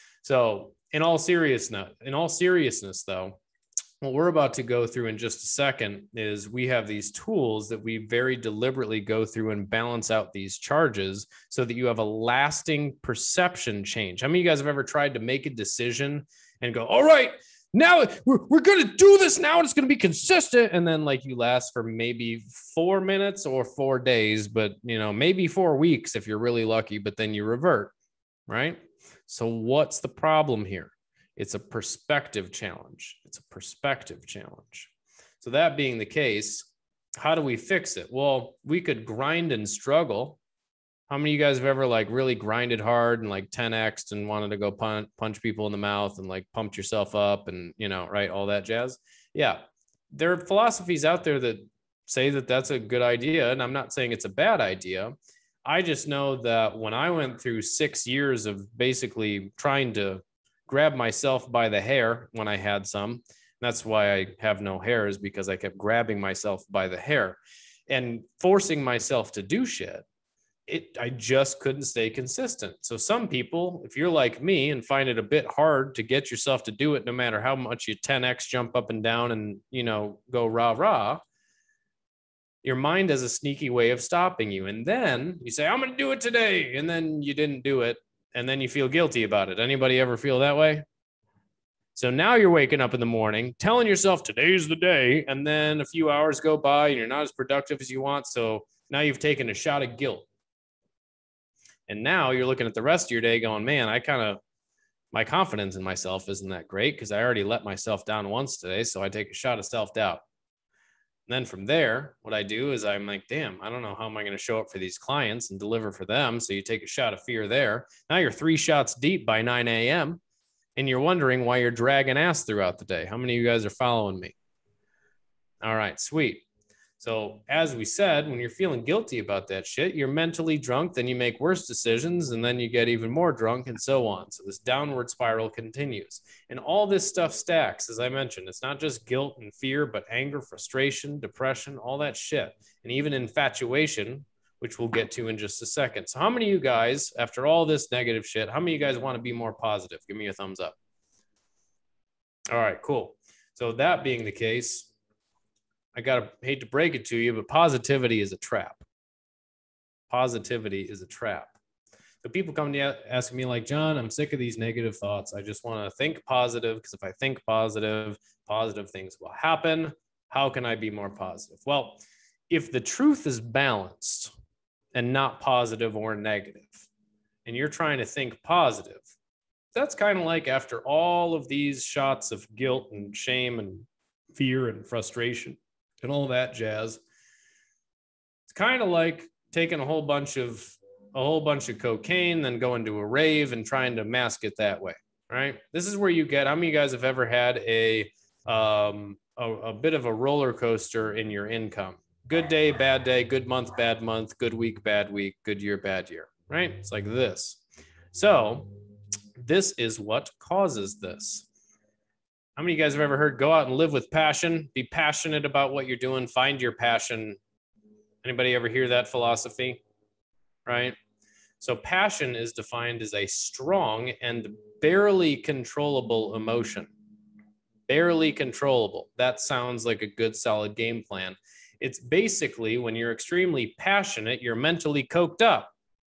So in all seriousness, though, what we're about to go through in just a second is we have these tools that we very deliberately go through and balance out these charges so that you have a lasting perception change. How many of you guys have ever tried to make a decision and go, all right, now we're going to do this now and it's going to be consistent. And then you last for maybe 4 minutes or 4 days, but maybe 4 weeks if you're really lucky, but then you revert, right? So what's the problem here? It's a perspective challenge. So that being the case, how do we fix it? Well, we could grind and struggle. How many of you guys have ever really grinded hard and 10x'd and wanted to go punch people in the mouth and pumped yourself up and, right, all that jazz? Yeah. There are philosophies out there that say that that's a good idea. And I'm not saying it's a bad idea. I just know that when I went through 6 years of basically trying to grab myself by the hair when I had some, that's why I have no hair, is because I kept grabbing myself by the hair and forcing myself to do shit. I just couldn't stay consistent. So some people, if you're like me and find it a bit hard to get yourself to do it, no matter how much you 10x jump up and down and, go rah, rah, your mind has a sneaky way of stopping you. And then you say, I'm going to do it today. And then you didn't do it. And then you feel guilty about it. Anybody ever feel that way? So now you're waking up in the morning, telling yourself today's the day. And then a few hours go by and you're not as productive as you want. So now you've taken a shot of guilt. And now you're looking at the rest of your day going, man, my confidence in myself isn't that great because I already let myself down once today. So I take a shot of self-doubt. And then from there, what I do is I'm like, damn, I don't know how am I going to show up for these clients and deliver for them. So you take a shot of fear there. Now you're 3 shots deep by 9 a.m. and you're wondering why you're dragging ass throughout the day. How many of you guys are following me? All right, sweet. So as we said, when you're feeling guilty about that shit, you're mentally drunk, then you make worse decisions, and then you get even more drunk and so on. So this downward spiral continues. And all this stuff stacks, as I mentioned. It's not just guilt and fear, but anger, frustration, depression, all that shit. And even infatuation, which we'll get to in just a second. So how many of you guys, after all this negative shit, how many of you guys want to be more positive? Give me a thumbs up. All right, cool. So that being the case, hate to break it to you, but positivity is a trap. Positivity is a trap. So people come to ask me like, John, I'm sick of these negative thoughts. I just want to think positive because if I think positive, positive things will happen. How can I be more positive? Well, if the truth is balanced and not positive or negative, and you're trying to think positive, that's kind of like after all of these shots of guilt and shame and fear and frustration and all that jazz, it's kind of like taking a whole bunch of cocaine, then going to a rave and trying to mask it that way, right? This is where you get, how many of you guys have ever had a bit of a roller coaster in your income? Good day, bad day, good month, bad month, good week, bad week, good year, bad year, right? It's like this. So this is what causes this. How many of you guys have ever heard, go out and live with passion, be passionate about what you're doing, find your passion? Anybody ever hear that philosophy? Right? So passion is defined as a strong and barely controllable emotion. Barely controllable. That sounds like a good, solid game plan. It's basically when you're extremely passionate, you're mentally coked up.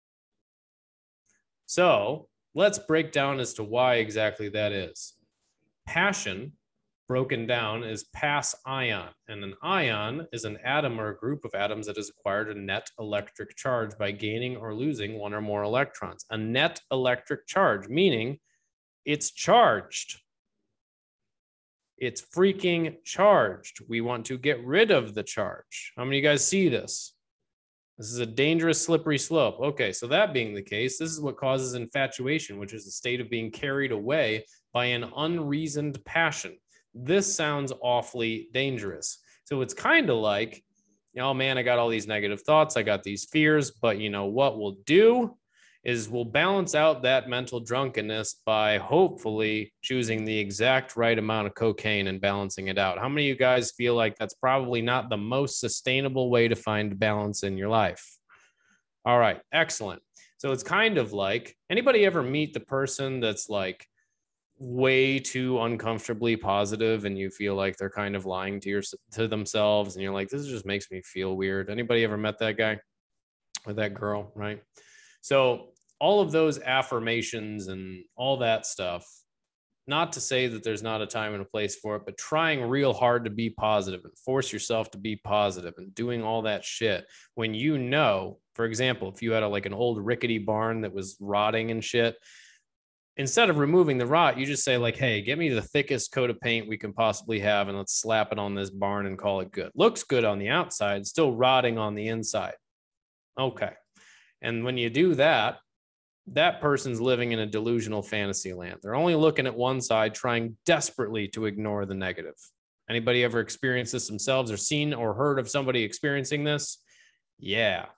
So let's break down as to why exactly that is. Passion, broken down, is pass ion, and an ion is an atom or a group of atoms that has acquired a net electric charge by gaining or losing one or more electrons. A net electric charge, meaning it's charged. It's freaking charged. We want to get rid of the charge. How many of you guys see this? This is a dangerous, slippery slope. Okay, so that being the case, this is what causes infatuation, which is a state of being carried away by an unreasoned passion. This sounds awfully dangerous. So it's kind of like, oh man, I got all these negative thoughts. I got these fears, but you know what we'll do is we'll balance out that mental drunkenness by hopefully choosing the exact right amount of cocaine and balancing it out. How many of you guys feel like that's probably not the most sustainable way to find balance in your life? All right, excellent. So it's kind of like, anybody ever meet the person that's like way too uncomfortably positive and you feel like they're kind of lying to themselves and you're like, this just makes me feel weird? Anybody ever met that guy or that girl, right? So all of those affirmations and all that stuff, not to say that there's not a time and a place for it, but trying real hard to be positive and force yourself to be positive and doing all that shit when you know, for example, if you had like an old rickety barn that was rotting and shit, instead of removing the rot, you just say like, hey, get me the thickest coat of paint we can possibly have and let's slap it on this barn and call it good. Looks good on the outside, still rotting on the inside. Okay. And when you do that, that person's living in a delusional fantasy land. They're only looking at one side, trying desperately to ignore the negative. Anybody ever experienced this themselves or seen or heard of somebody experiencing this? Yeah.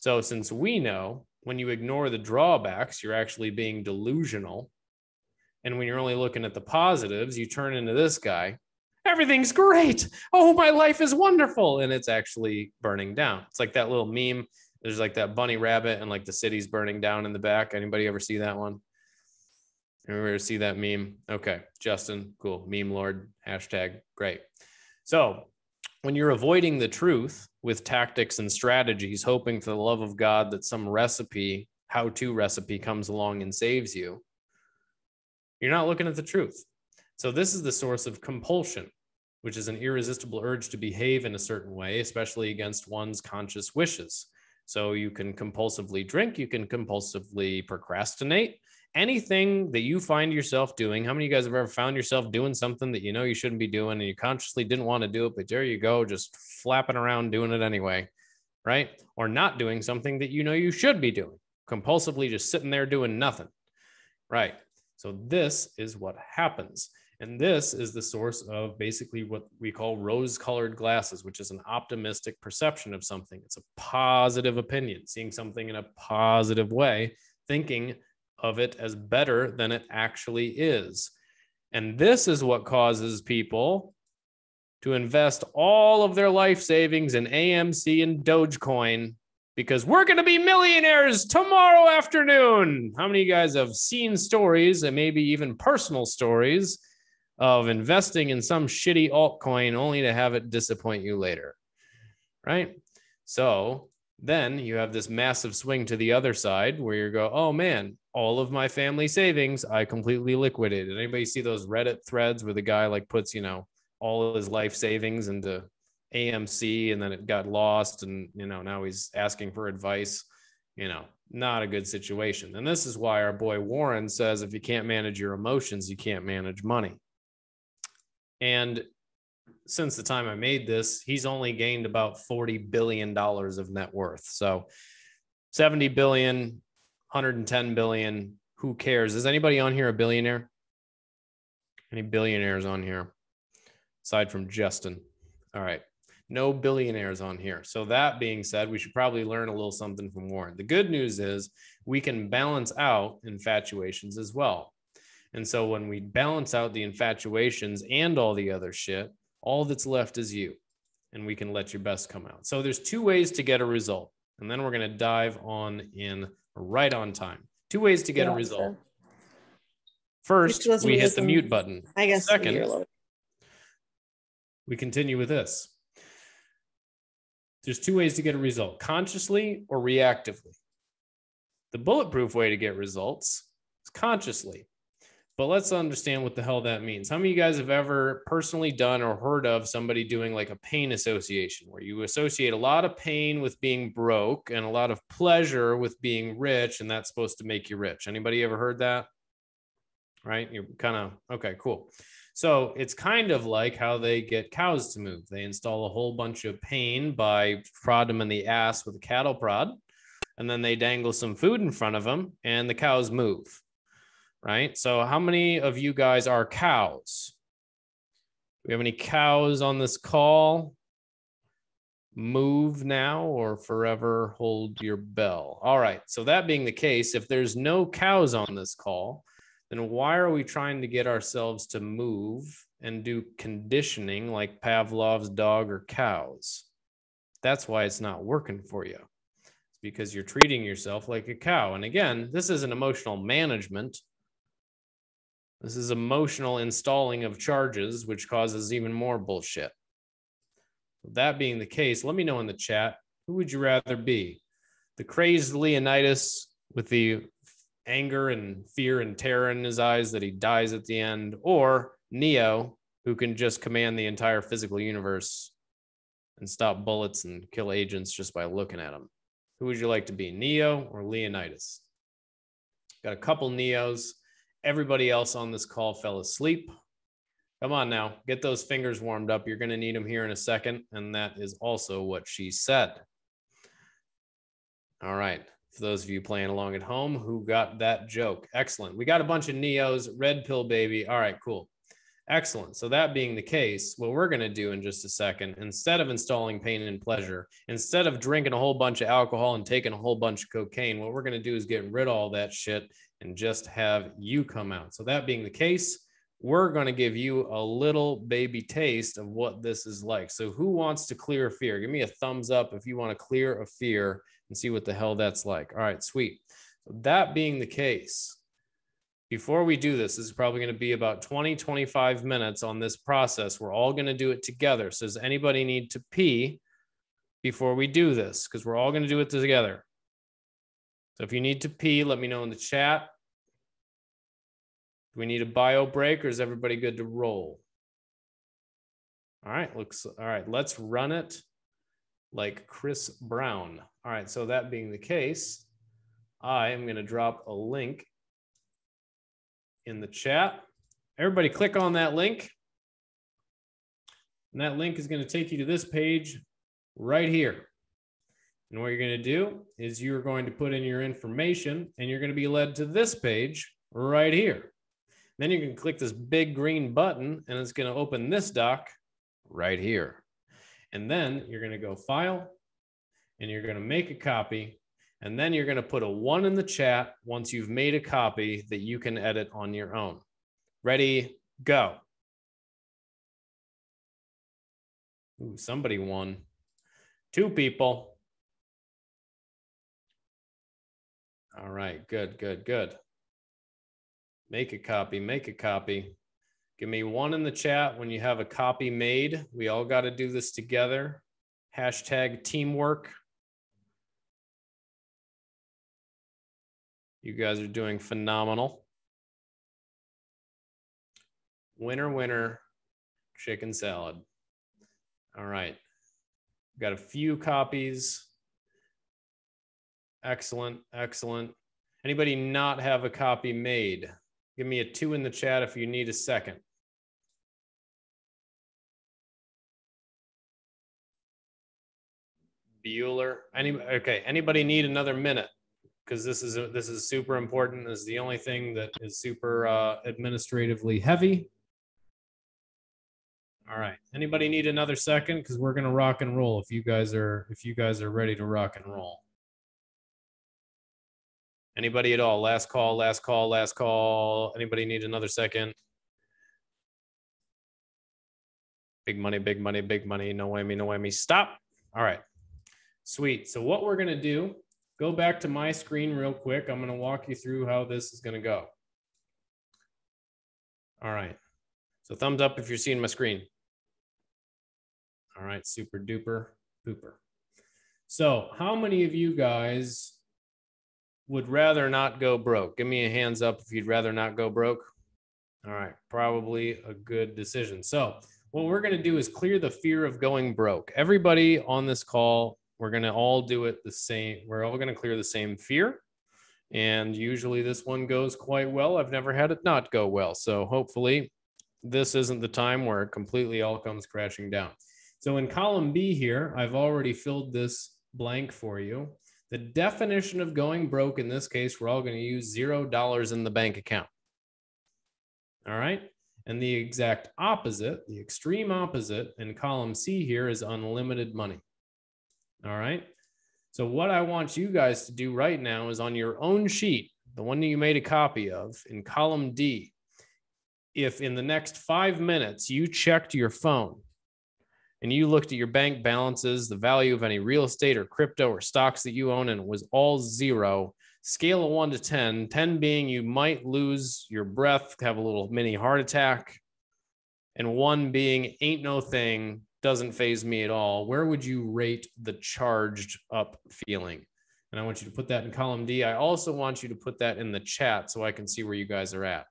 So since we know when you ignore the drawbacks, you're actually being delusional. And when you're only looking at the positives, you turn into this guy. Everything's great. Oh, my life is wonderful. And it's actually burning down. It's like that little meme. There's like that bunny rabbit and like the city's burning down in the back. Anybody ever see that one? Ever see that meme? Okay, Justin, cool. Meme Lord, hashtag, great. So when you're avoiding the truth with tactics and strategies, hoping for the love of God that some recipe, how-to recipe comes along and saves you, you're not looking at the truth. So this is the source of compulsion, which is an irresistible urge to behave in a certain way, especially against one's conscious wishes. So you can compulsively drink, you can compulsively procrastinate, anything that you find yourself doing. How many of you guys have ever found yourself doing something that you know you shouldn't be doing and you consciously didn't want to do it, but there you go, just flapping around doing it anyway, right? Or not doing something that you know you should be doing, compulsively just sitting there doing nothing, right? So this is what happens. And this is the source of basically what we call rose-colored glasses, which is an optimistic perception of something. It's a positive opinion, seeing something in a positive way, thinking of it as better than it actually is. And this is what causes people to invest all of their life savings in AMC and Dogecoin because we're going to be millionaires tomorrow afternoon. How many of you guys have seen stories and maybe even personal stories of investing in some shitty altcoin only to have it disappoint you later, right? So then you have this massive swing to the other side where you go, oh man, all of my family savings, I completely liquidated. Anybody see those Reddit threads where the guy like puts, all of his life savings into AMC and then it got lost and, now he's asking for advice, not a good situation. And this is why our boy Warren says, if you can't manage your emotions, you can't manage money. And since the time I made this, he's only gained about $40 billion of net worth. So 70 billion, 110 billion, who cares? Is anybody on here a billionaire? Any billionaires on here? Aside from Justin. All right. No billionaires on here. So that being said, we should probably learn a little something from Warren. The good news is we can balance out infatuations as well. And so when we balance out the infatuations and all the other shit, all that's left is you, and we can let your best come out. So there's two ways to get a result. And then we're going to dive on in right on time. Two ways to get a result. First, we hit the mute button. I guess. Second, we continue with this. There's two ways to get a result, consciously or reactively. The bulletproof way to get results is consciously. But let's understand what the hell that means. How many of you guys have ever personally done or heard of somebody doing like a pain association where you associate a lot of pain with being broke and a lot of pleasure with being rich, and that's supposed to make you rich? Anybody ever heard that? Right? You're kind of, okay, cool. So it's kind of like how they get cows to move. They install a whole bunch of pain by prod them in the ass with a cattle prod, and then they dangle some food in front of them and the cows move. Right? So how many of you guys are cows? Do we have any cows on this call? Move now or forever hold your bell. All right. So that being the case, if there's no cows on this call, then why are we trying to get ourselves to move and do conditioning like Pavlov's dog or cows? That's why it's not working for you. It's because you're treating yourself like a cow. And again, this isn't emotional management. This is emotional installing of charges, which causes even more bullshit. That being the case, let me know in the chat, who would you rather be? The crazed Leonidas with the anger and fear and terror in his eyes that he dies at the end, or Neo, who can just command the entire physical universe and stop bullets and kill agents just by looking at them? Who would you like to be, Neo or Leonidas? Got a couple Neos. Everybody else on this call fell asleep. Come on now, get those fingers warmed up. You're going to need them here in a second. And that is also what she said. All right. For those of you playing along at home who got that joke. Excellent. We got a bunch of Neos, red pill baby. All right, cool. Excellent. So that being the case, what we're going to do in just a second, instead of installing pain and pleasure, instead of drinking a whole bunch of alcohol and taking a whole bunch of cocaine, what we're going to do is get rid of all that shit and just have you come out. So that being the case, we're going to give you a little baby taste of what this is like. So who wants to clear a fear? Give me a thumbs up if you want to clear a fear and see what the hell that's like. All right, sweet. So that being the case, before we do this is probably going to be about 20, 25 minutes on this process. We're all going to do it together. So does anybody need to pee before we do this? Because we're all going to do it together. So if you need to pee, let me know in the chat. Do we need a bio break or is everybody good to roll? All right, let's run it like Chris Brown. All right, so that being the case, I am going to drop a link in the chat. Everybody click on that link. And that link is going to take you to this page right here. And what you're going to do is you're going to put in your information and you're going to be led to this page right here. Then you can click this big green button and it's going to open this doc right here. And then you're going to go file and you're going to make a copy. And then you're going to put a 1 in the chat once you've made a copy that you can edit on your own. Ready, go. Ooh, somebody won. 2 people. All right, good, good, good. Make a copy, make a copy. Give me 1 in the chat when you have a copy made. We all got to do this together. Hashtag teamwork. You guys are doing phenomenal. Winner, winner, chicken salad. All right. Got a few copies. Excellent, excellent. Anybody not have a copy made? Give me a 2 in the chat if you need a second. Bueller. Okay, anybody need another minute? Because this is super important. This is the only thing that is super administratively heavy. All right. Anybody need another second? Because we're gonna rock and roll if you guys are ready to rock and roll. Anybody at all? Last call, last call, last call. Anybody need another second? Big money, big money, big money. No whammy, no whammy. Stop. All right. Sweet. So what we're gonna do, go back to my screen real quick. I'm going to walk you through how this is going to go. All right. So thumbs up if you're seeing my screen. All right. Super duper pooper. So how many of you guys would rather not go broke? Give me a hands up if you'd rather not go broke. All right. Probably a good decision. So what we're going to do is clear the fear of going broke. Everybody on this call, we're going to all do it the same. We're all going to clear the same fear. And usually this one goes quite well. I've never had it not go well. So hopefully this isn't the time where it completely all comes crashing down. So in column B here, I've already filled this blank for you. The definition of going broke in this case, we're all going to use $0 in the bank account. All right. And the exact opposite, the extreme opposite in column C here is unlimited money. All right. So what I want you guys to do right now is on your own sheet, the one that you made a copy of in column D, if in the next 5 minutes you checked your phone and you looked at your bank balances, the value of any real estate or crypto or stocks that you own, and it was all 0, scale of 1 to 10, 10 being you might lose your breath, have a little mini heart attack, and 1 being ain't no thing, doesn't faze me at all, where would you rate the charged up feeling? And I want you to put that in column D. I also want you to put that in the chat so I can see where you guys are at.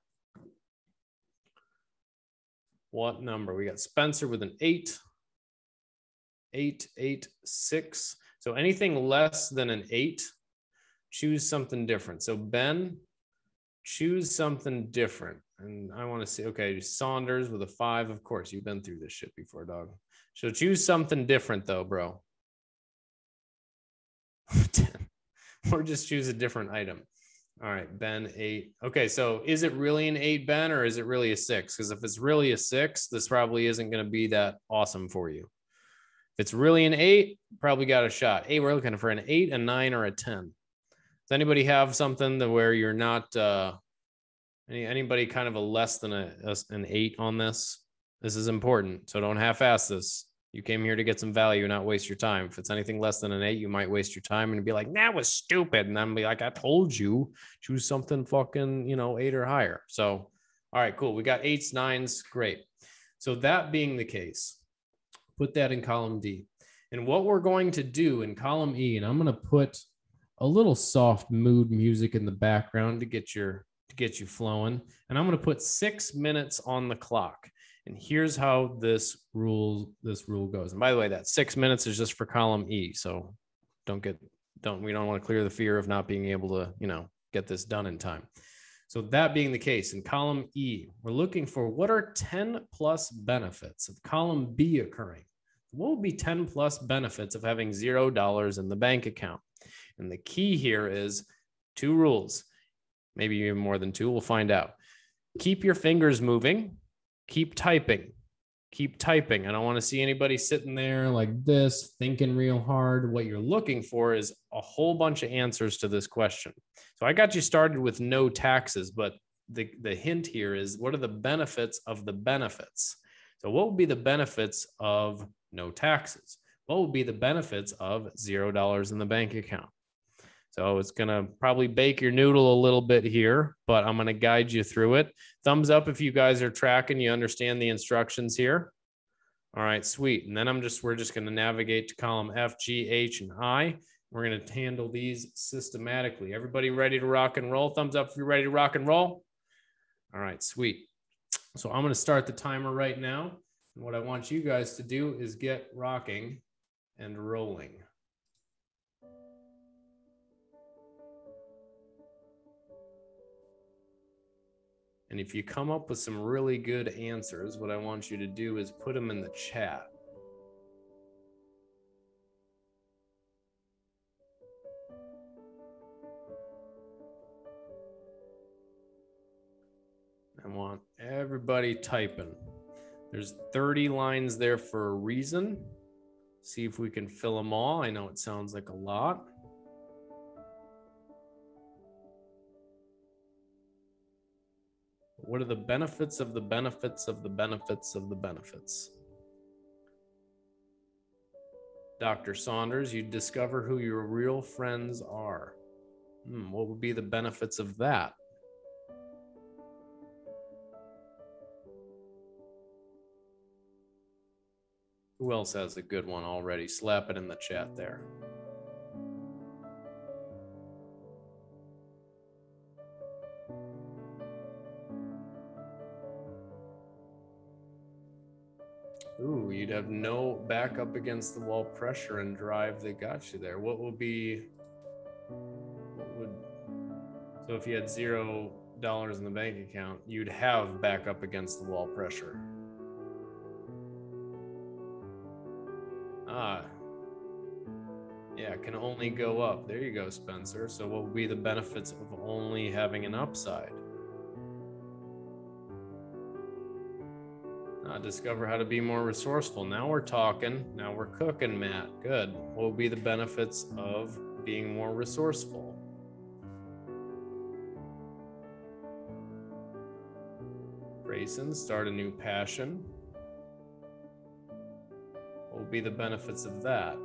What number? We got Spencer with an 8. 8, 8, 6. So anything less than an 8, choose something different. So Ben, choose something different. And I want to see, okay, Saunders with a 5. Of course, you've been through this shit before, dog. So choose something different though, bro. 10. Or just choose a different item. All right, Ben, 8. Okay, so is it really an 8, Ben, or is it really a 6? Because if it's really a 6, this probably isn't going to be that awesome for you. If it's really an 8, probably got a shot. Hey, we're looking for an 8, a 9, or a 10. Does anybody have something to where you're not anybody kind of a less than an 8 on this? This is important, so don't half-ass this. You came here to get some value, not waste your time. If it's anything less than an 8, you might waste your time and be like, that was stupid. And I'm like, I told you, choose something fucking, 8 or higher. So, all right, cool. We got 8s, 9s. Great. So that being the case, put that in column D. And what we're going to do in column E, and I'm going to put a little soft mood music in the background to get you flowing. And I'm going to put 6 minutes on the clock. And here's how this rule goes. And by the way, that 6 minutes is just for column E. So we don't want to clear the fear of not being able to, get this done in time. So that being the case, in column E, we're looking for what are 10 plus benefits of column B occurring. What would be 10 plus benefits of having $0 in the bank account? And the key here is 2 rules, maybe even more than 2. We'll find out. Keep your fingers moving. Keep typing. I don't want to see anybody sitting there like this, thinking real hard. What you're looking for is a whole bunch of answers to this question. So I got you started with no taxes, but the hint here is what are the benefits of the benefits? So what would be the benefits of no taxes? What would be the benefits of $0 in the bank account? So it's going to probably bake your noodle a little bit here, but I'm going to guide you through it. Thumbs up if you guys are tracking, you understand the instructions here. All right, sweet. And then we're just going to navigate to column F, G, H, and I. We're going to handle these systematically. Everybody ready to rock and roll? Thumbs up if you're ready to rock and roll. All right, sweet. So I'm going to start the timer right now. And what I want you guys to do is get rocking and rolling. And if you come up with some really good answers, what I want you to do is put them in the chat. I want everybody typing. There's 30 lines there for a reason. See if we can fill them all. I know it sounds like a lot. What are the benefits of the benefits of the benefits of the benefits? Dr. Saunders, you discover who your real friends are. What would be the benefits of that? Who else has a good one already? Slap it in the chat there. Ooh, you'd have no backup against the wall pressure and drive that got you there. So if you had $0 in the bank account, you'd have backup against the wall pressure. Yeah, it can only go up. There you go, Spencer. So what would be the benefits of only having an upside? Discover how to be more resourceful. Now we're talking. Now we're cooking, Matt. Good. What would be the benefits of being more resourceful? Grayson, start a new passion. What would be the benefits of that?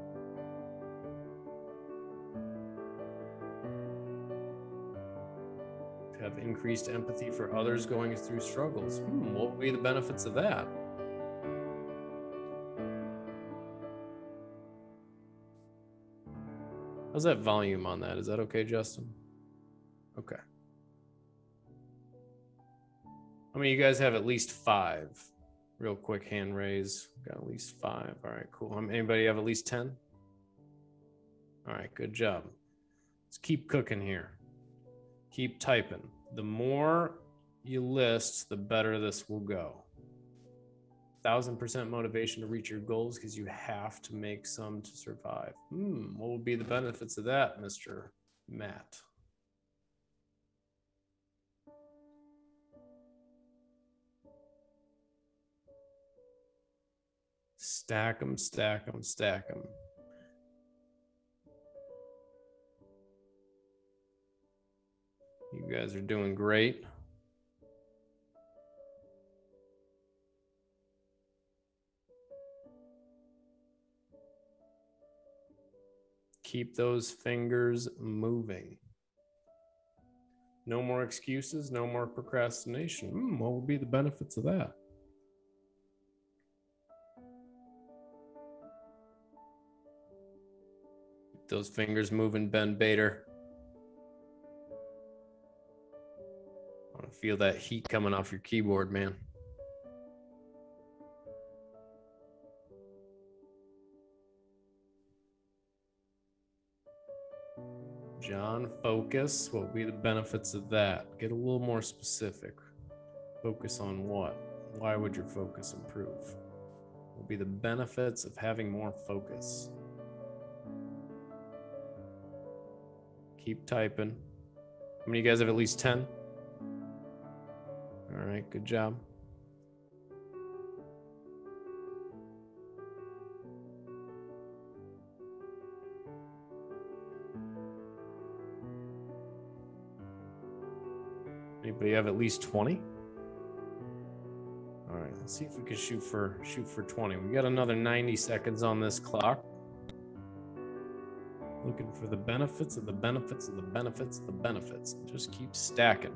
Have increased empathy for others going through struggles. What would be the benefits of that? How's that volume on that? Is that okay, Justin? Okay. How many of you guys have at least 5? Real quick hand raise. Got at least 5. All right, cool. Anybody have at least 10? All right, good job. Let's keep cooking here. Keep typing. The more you list, the better this will go. 1000% motivation to reach your goals because you have to make some to survive. What would be the benefits of that, Mr. Matt? Stack them, stack them, stack them. You guys are doing great. Keep those fingers moving. No more excuses, no more procrastination. What would be the benefits of that? Keep those fingers moving, Ben Bader. I want to feel that heat coming off your keyboard, man. John, focus. What would be the benefits of that? Get a little more specific. Focus on what? Why would your focus improve? What would be the benefits of having more focus? Keep typing. How many of you guys have at least 10? All right, good job. Anybody have at least 20? All right, let's see if we can shoot for 20. We got another 90 seconds on this clock. Looking for the benefits of the benefits of the benefits of the benefits. Just keep stacking.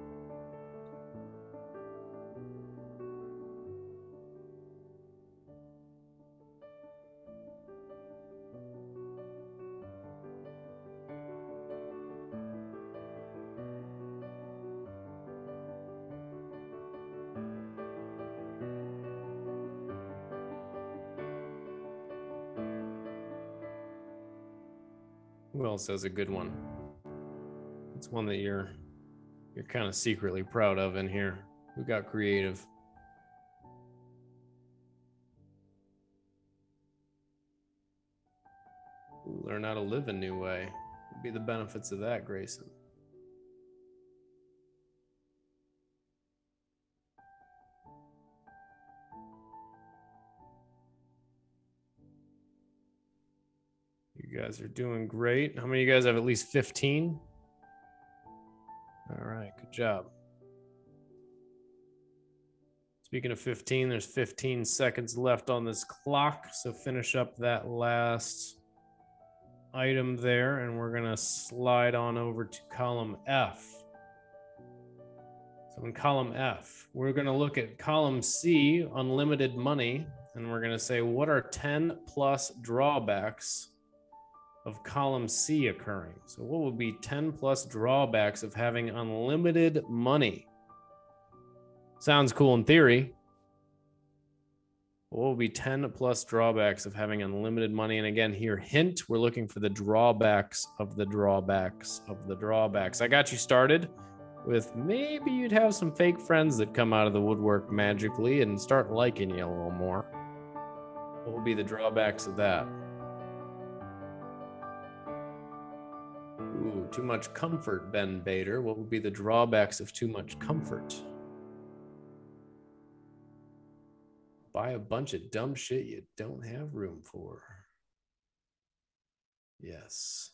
Who else has a good one? It's one that you're kind of secretly proud of in here. Who got creative? Learn how to live a new way. What would be the benefits of that, Grayson? You guys are doing great. How many of you guys have at least 15? All right, good job. Speaking of 15, there's 15 seconds left on this clock. So finish up that last item there, and we're gonna slide on over to column F. So in column F, we're gonna look at column C, unlimited money, and we're gonna say, what are 10 plus drawbacks of column C occurring? So what would be 10 plus drawbacks of having unlimited money? Sounds cool in theory. What would be 10 plus drawbacks of having unlimited money? And again, here, hint, we're looking for the drawbacks of the drawbacks of the drawbacks. I got you started with maybe you'd have some fake friends that come out of the woodwork magically and start liking you a little more. What would be the drawbacks of that? Ooh, too much comfort, Ben Bader. What would be the drawbacks of too much comfort? Buy a bunch of dumb shit you don't have room for. Yes.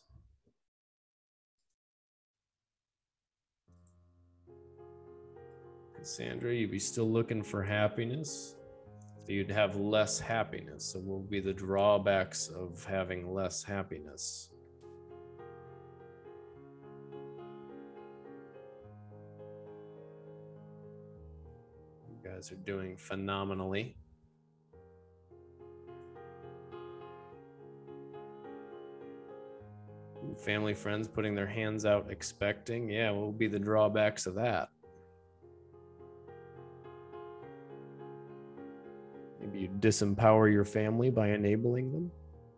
Cassandra, you'd be still looking for happiness. So you'd have less happiness. So what would be the drawbacks of having less happiness? You guys are doing phenomenally. Family, friends putting their hands out expecting. Yeah, what would be the drawbacks of that? Maybe you disempower your family by enabling them.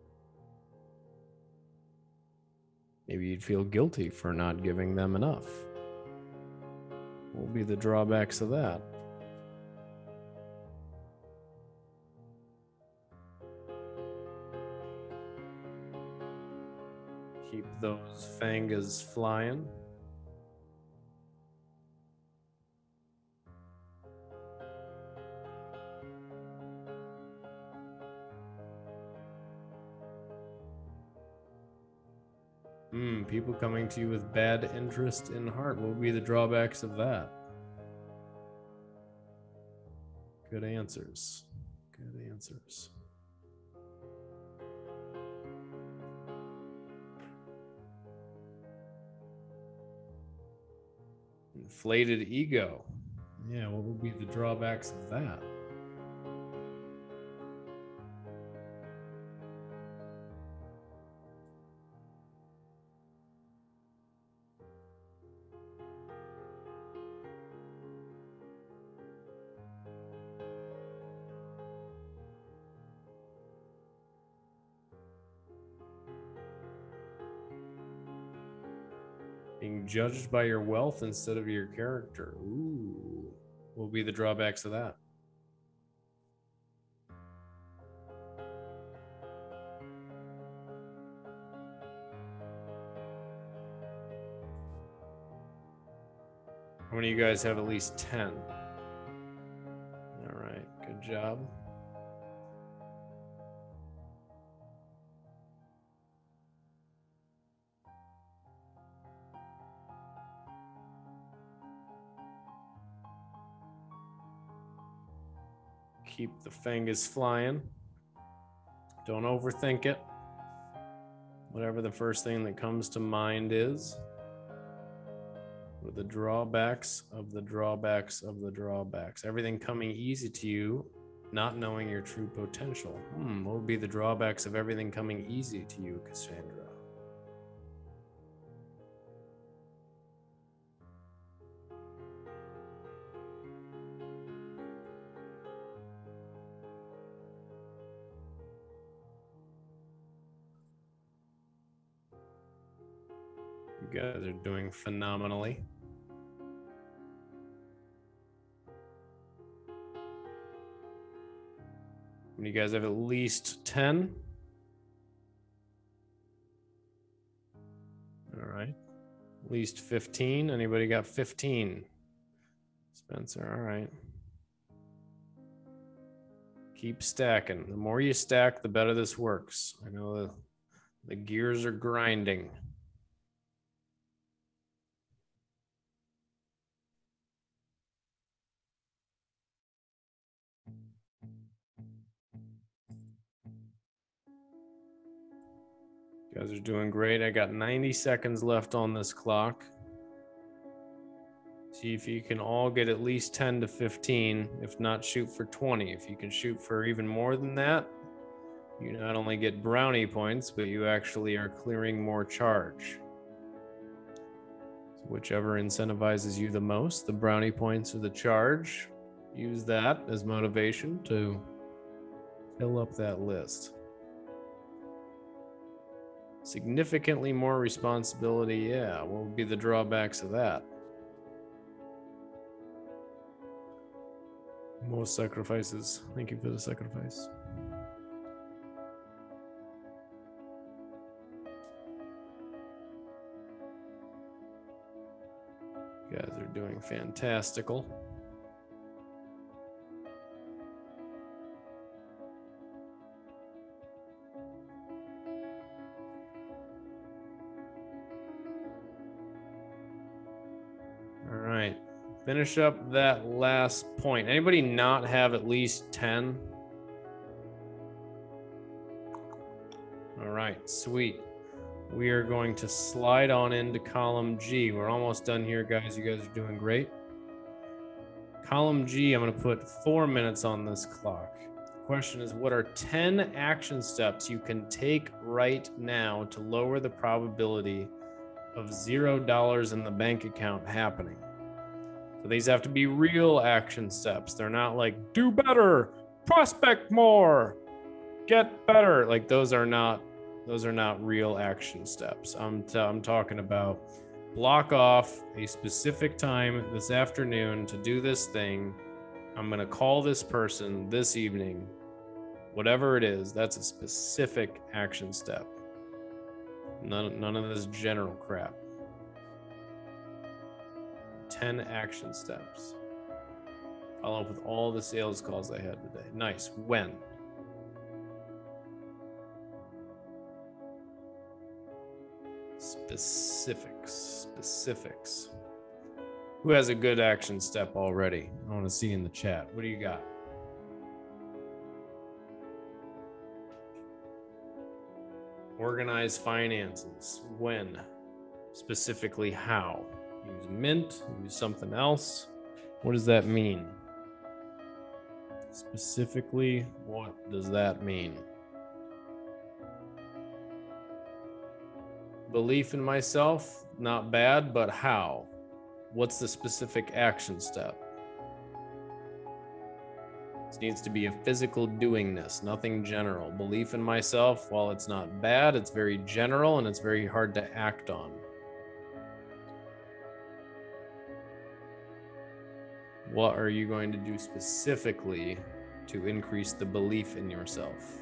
Maybe you'd feel guilty for not giving them enough. What would be the drawbacks of that? Keep those fingers flying. People coming to you with bad interest in heart. What would be the drawbacks of that? Good answers. Good answers. Inflated ego. Yeah, what would be the drawbacks of that? Being judged by your wealth instead of your character. Ooh, what will be the drawbacks of that? How many of you guys have at least 10? All right, good job. Keep the fingers flying. Don't overthink it. Whatever the first thing that comes to mind is. What are the drawbacks of the drawbacks of the drawbacks? Everything coming easy to you, not knowing your true potential. What would be the drawbacks of everything coming easy to you, Cassandra? You guys are doing phenomenally. You guys have at least 10? All right. At least 15. Anybody got 15? Spencer, all right. Keep stacking. The more you stack, the better this works. I know the gears are grinding. You guys are doing great. I got 90 seconds left on this clock. See if you can all get at least 10 to 15. If not, shoot for 20. If you can shoot for even more than that, you not only get brownie points, but you actually are clearing more charge. So whichever incentivizes you the most, the brownie points or the charge, use that as motivation to fill up that list. Significantly more responsibility, yeah. What would be the drawbacks of that? Most sacrifices. Thank you for the sacrifice. You guys are doing fantastical. All right. Finish up that last point. Anybody not have at least 10? All right, sweet. We are going to slide on into column G. We're almost done here, guys. You guys are doing great. Column G, I'm going to put 4 minutes on this clock. The question is, what are 10 action steps you can take right now to lower the probability of $0 in the bank account happening? So these have to be real action steps. They're not like, do better, prospect more, get better. Like those are not real action steps. I'm talking about block off a specific time this afternoon to do this thing. I'm going to call this person this evening. Whatever it is, that's a specific action step. None of this general crap. 10 action steps. Follow up with all the sales calls I had today. Nice. When? Specifics. Who has a good action step already? I want to see in the chat. What do you got? Organize finances. When? Specifically how? Use Mint? Use something else? What does that mean? Specifically, what does that mean? Belief in myself, not bad, but how? What's the specific action step? This needs to be a physical doingness, nothing general. Belief in myself, while it's not bad, it's very general and it's very hard to act on. What are you going to do specifically to increase the belief in yourself?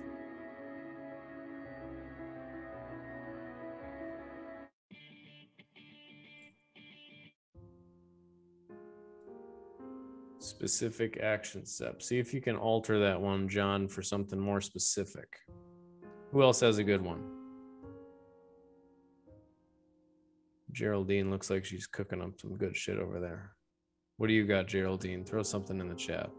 Specific action steps. See if you can alter that one, John, for something more specific. Who else has a good one? Geraldine looks like she's cooking up some good shit over there. What do you got, Geraldine? Throw something in the chat.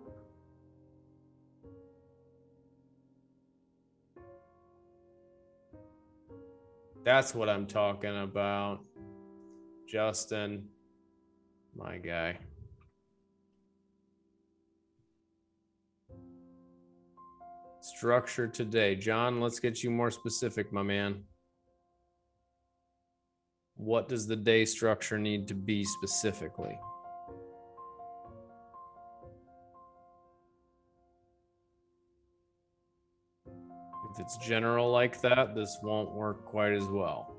That's what I'm talking about. Justin, my guy. Structure today. John, let's get you more specific, my man. What does the day structure need to be specifically? If it's general like that, this won't work quite as well.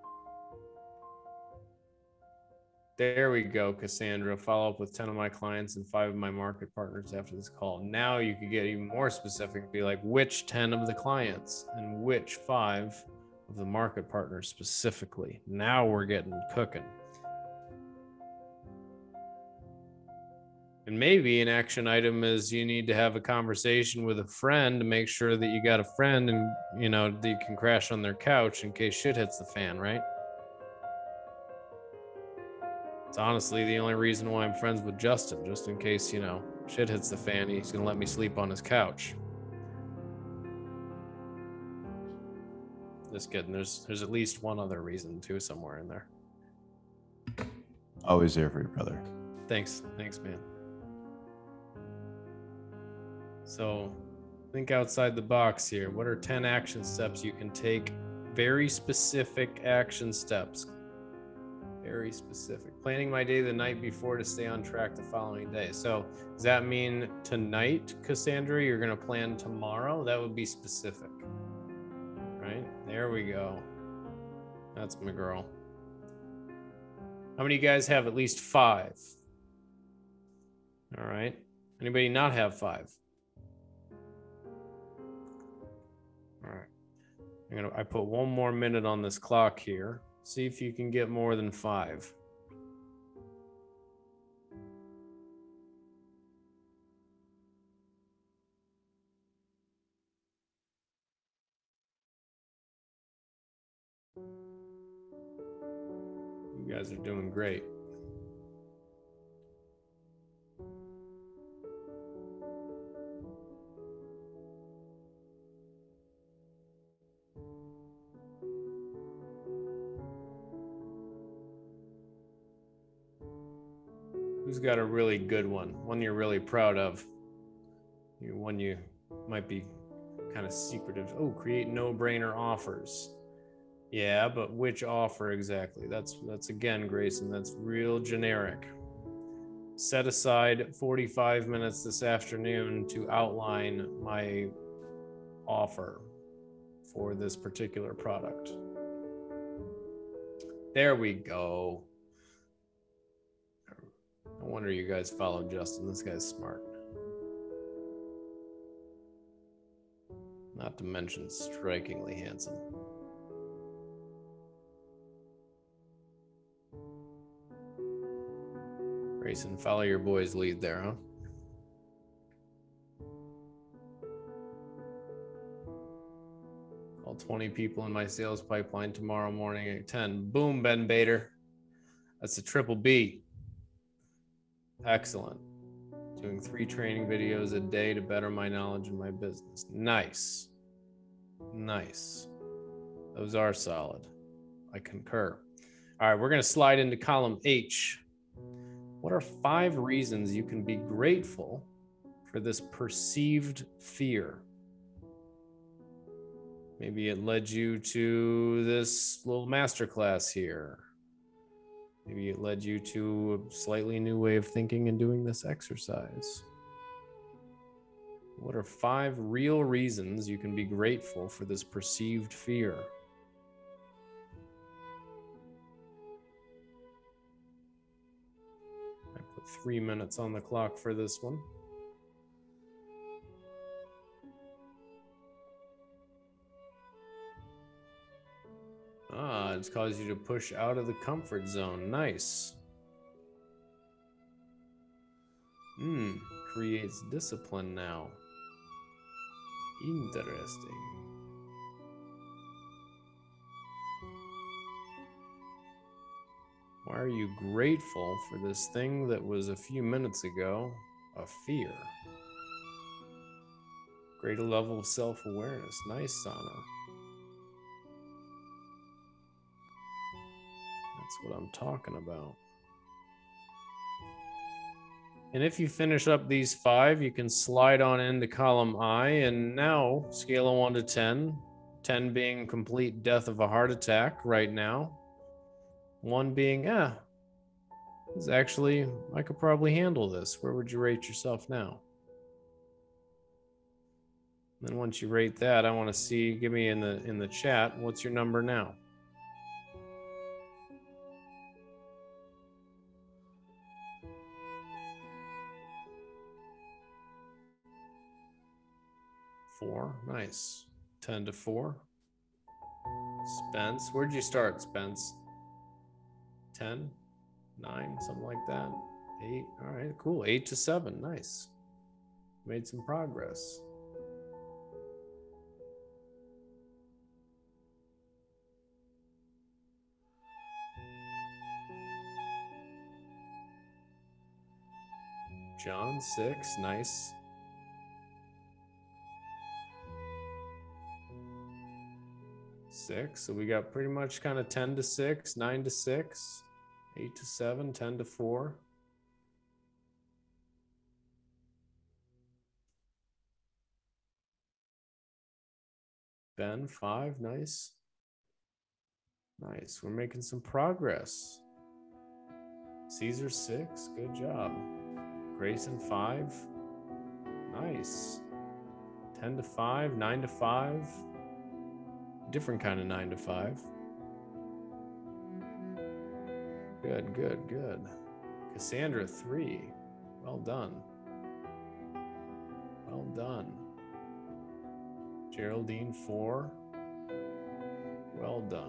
There we go, Cassandra. Follow up with 10 of my clients and 5 of my market partners after this call. Now you could get even more specific, be like, which 10 of the clients and which 5 of the market partners specifically. Now we're getting cooking. And maybe an action item is you need to have a conversation with a friend to make sure that you got a friend and, you know, that you can crash on their couch in case shit hits the fan, right? It's honestly the only reason why I'm friends with Justin, just in case, you know, shit hits the fan, he's gonna let me sleep on his couch. Just kidding. There's at least one other reason too somewhere in there. Always there for your brother. Thanks, man. So think outside the box here. What are 10 action steps you can take? Very specific action steps. Very specific. Planning my day the night before to stay on track the following day. So does that mean tonight, Cassandra, you're going to plan tomorrow? That would be specific. Right? There we go. That's my girl. How many of you guys have at least 5? All right. Anybody not have 5? All right. I put 1 more minute on this clock here. See if you can get more than 5. You guys are doing great. Who's got a really good one you're really proud of? One you might be kind of secretive. Oh, create no-brainer offers. Yeah, but which offer exactly? That's again, Grayson, that's real generic. Set aside 45 minutes this afternoon to outline my offer for this particular product. There we go. No wonder you guys followed Justin. This guy's smart. Not to mention strikingly handsome. Grayson, follow your boy's lead there, huh? Call 20 people in my sales pipeline tomorrow morning at 10. Boom, Ben Bader. That's a triple B. Excellent. Doing 3 training videos a day to better my knowledge in my business. Nice. Nice. Those are solid. I concur. All right, we're going to slide into column H. What are 5 reasons you can be grateful for this perceived fear? Maybe it led you to this little masterclass here. Maybe it led you to a slightly new way of thinking and doing this exercise. What are 5 real reasons you can be grateful for this perceived fear? I put 3 minutes on the clock for this one. It's caused you to push out of the comfort zone. Nice. Creates discipline now. Interesting. Why are you grateful for this thing that was a few minutes ago a fear? Greater level of self-awareness. Nice, Sana. That's what I'm talking about. And if you finish up these 5, you can slide on into column I. And now, scale of 1 to 10, 10 being complete death of a heart attack right now. 1 being, this actually, I could probably handle this. Where would you rate yourself now? And then once you rate that, I want to see, give me in the chat, what's your number now? Four, nice. 10 to 4. Spence, where'd you start, Spence? 10, 9, something like that. 8, all right, cool. 8 to 7, nice. Made some progress. John, 6, nice. 6, so we got pretty much kind of 10 to 6, 9 to 6, 8 to 7, 10 to 4. Ben, 5, nice. Nice, we're making some progress. Caesar, 6, good job. Grayson, 5, nice. 10 to 5, 9 to 5. Different kind of 9 to 5. Good, good, good. Cassandra, 3. Well done. Well done. Geraldine, 4. Well done.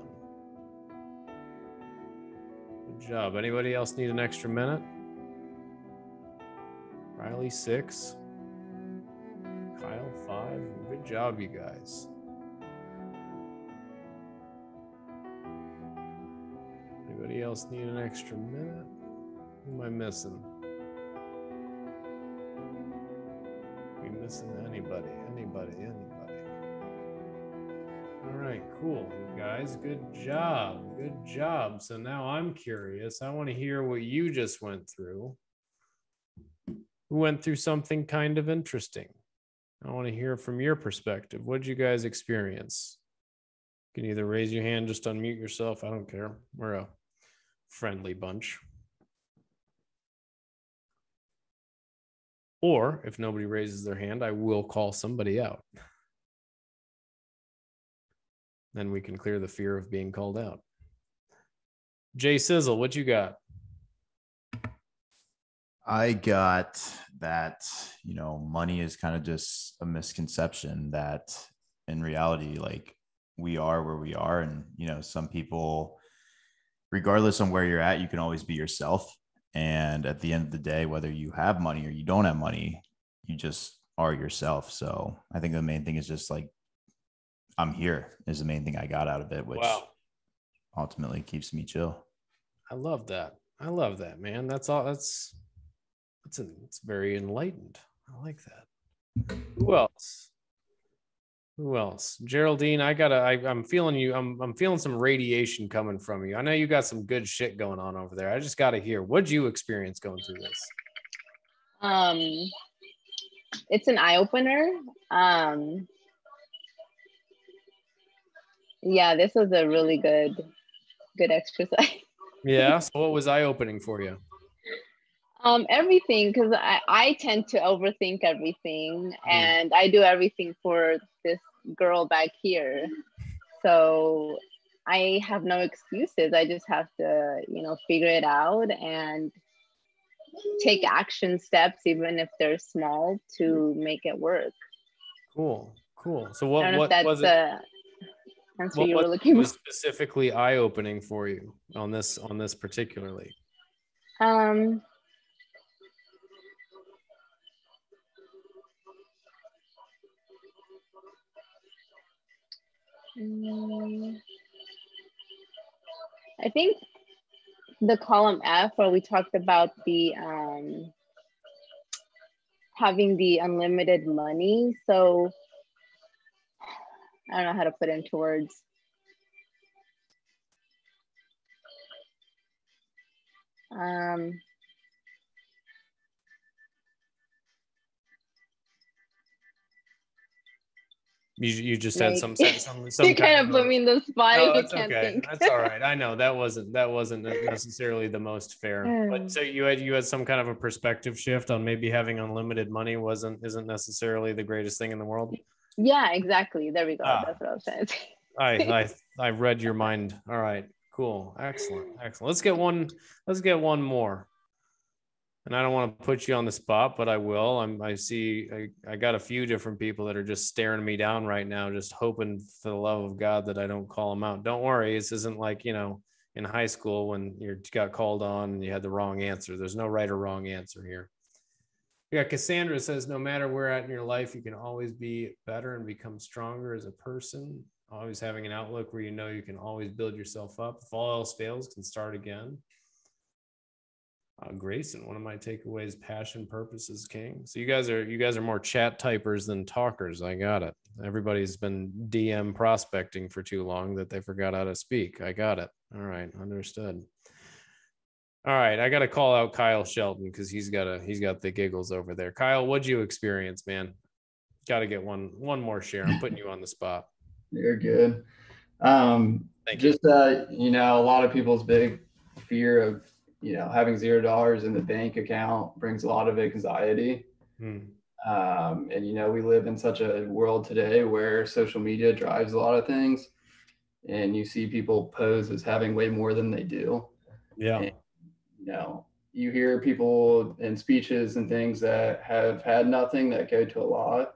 Good job. Anybody else need an extra minute? Riley, 6. Kyle, 5. Good job, you guys. Anybody else need an extra minute? Who am I missing? Are we missing anybody? Anybody? All right, cool, you guys. Good job. Good job. So now I'm curious. I want to hear what you just went through. Who went through something kind of interesting? I want to hear from your perspective. What did you guys experience? You can either raise your hand, just unmute yourself. I don't care. We're a friendly bunch. Or if nobody raises their hand, I will call somebody out. Then we can clear the fear of being called out. Jay Sizzle, what you got? I got that, money is kind of just a misconception, that in reality, like, we are where we are. And, some people, regardless on where you're at, you can always be yourself. And at the end of the day, whether you have money or you don't have money, you just are yourself. So I think the main thing is just like I'm here is the main thing I got out of it, which Wow. ultimately keeps me chill. I love that. I love that, man. That's all. It's very enlightened. I like that. Who else? Who else? Geraldine, I'm feeling you. I'm feeling some radiation coming from you. I know you got some good shit going on over there. I just got to hear, what'd you experience going through this? It's an eye opener. Yeah, this was a really good exercise. Yeah. So what was eye opening for you? Everything, because I tend to overthink everything, and I do everything for this girl back here. So I have no excuses. I just have to, figure it out and take action steps, even if they're small, to make it work. Cool. So I don't know what if that's was it? the answer you were looking What for. was specifically eye opening for you on this particularly? I think the column F, where we talked about the having the unlimited money. So I don't know how to put it into words. You just had some you kind of put me in the spot. No, if you it's can't okay. think. That's all right. I know that wasn't necessarily the most fair. But so you had some kind of a perspective shift on maybe having unlimited money isn't necessarily the greatest thing in the world. Yeah, exactly. There we go. That's what I was trying to say. I read your mind. All right, cool, excellent. Let's get one more. And I don't want to put you on the spot, but I will. I got a few different people that are just staring me down right now, just hoping for the love of God that I don't call them out. Don't worry. This isn't like, in high school when you got called on and you had the wrong answer. There's no right or wrong answer here. Yeah, Cassandra says, no matter where at in your life, you can always be better and become stronger as a person. Always having an outlook where you can always build yourself up. If all else fails, can start again. Grayson, one of my takeaways: passion, purpose is king. So you guys are more chat typers than talkers. I got it. Everybody's been DM prospecting for too long that they forgot how to speak. I got it. All right, understood. All right, I got to call out Kyle Shelton because he's got the giggles over there. Kyle, what'd you experience, man? Got to get one more share. I'm putting you on the spot. You're good. Thank you. A lot of people's big fear of having $0 in the bank account brings a lot of anxiety. And we live in such a world today where social media drives a lot of things, and you see people pose as having way more than they do. Yeah. And, you hear people in speeches and things that have had nothing that go to a lot.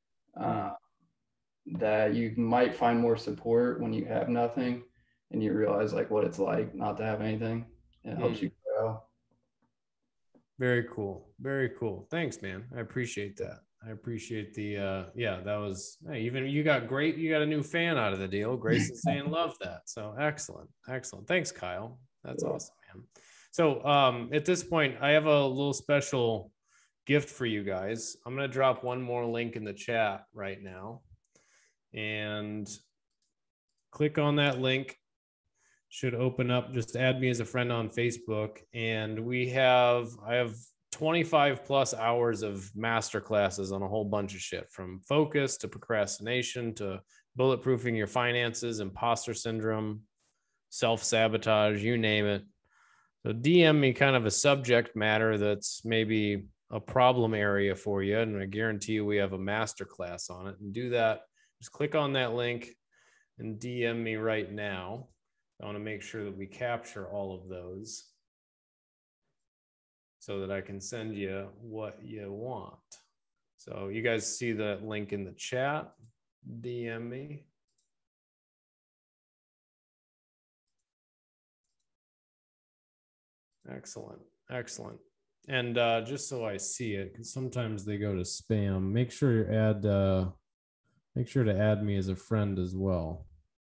That you might find more support when you have nothing, and you realize like what it's like not to have anything. It helps you grow. Very cool. Very cool. Thanks, man. I appreciate that. I appreciate the that was even you got a new fan out of the deal. Grace is saying love that. So excellent. Thanks, Kyle. That's awesome, man. So at this point, I have a little special gift for you guys. I'm gonna drop one more link in the chat right now. And click on that link. Should open up. Just add me as a friend on Facebook. And I have 25 plus hours of master classes on a whole bunch of shit, from focus to procrastination to bulletproofing your finances, imposter syndrome, self-sabotage, you name it. So DM me kind of a subject matter that's maybe a problem area for you. And I guarantee you we have a master class on it. And do that. Just click on that link and DM me right now. I want to make sure that we capture all of those so that I can send you what you want. So you guys see the link in the chat, DM me. Excellent. And just so I see it, because sometimes they go to spam, make sure you add Make sure to add me as a friend as well.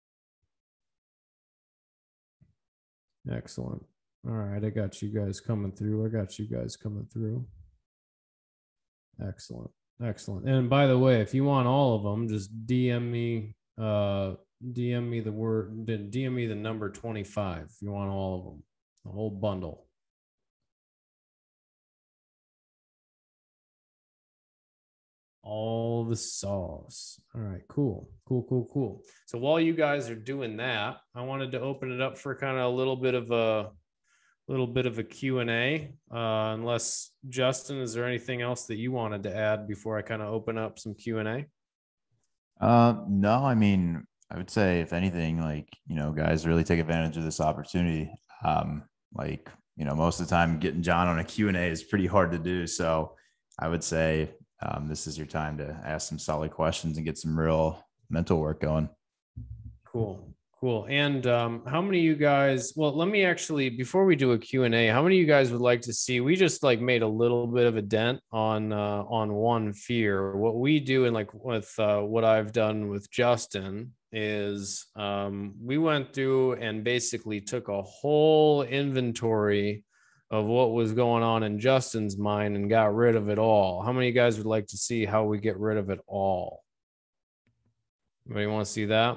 Excellent. All right, I got you guys coming through. Excellent. Excellent. And by the way, if you want all of them, just DM me the number 25 if you want all of them, the whole bundle. All the sauce. All right, cool. So while you guys are doing that, I wanted to open it up for kind of a little bit of a Q&A. Unless Justin, is there anything else that you wanted to add before I kind of open up some Q&A? No, I mean, I would say if anything, like, guys really take advantage of this opportunity. Most of the time getting John on a Q&A is pretty hard to do. So I would say this is your time to ask some solid questions and get some real mental work going. Cool. And how many of you guys, well, let me actually, before we do a Q&A, how many of you guys would like to see, we just like made a little bit of a dent on one fear. What we do, and like with what I've done with Justin, is we went through and basically took a whole inventory of what was going on in Justin's mind and got rid of it all. How many of you guys would like to see how we get rid of it all? Anybody want to see that?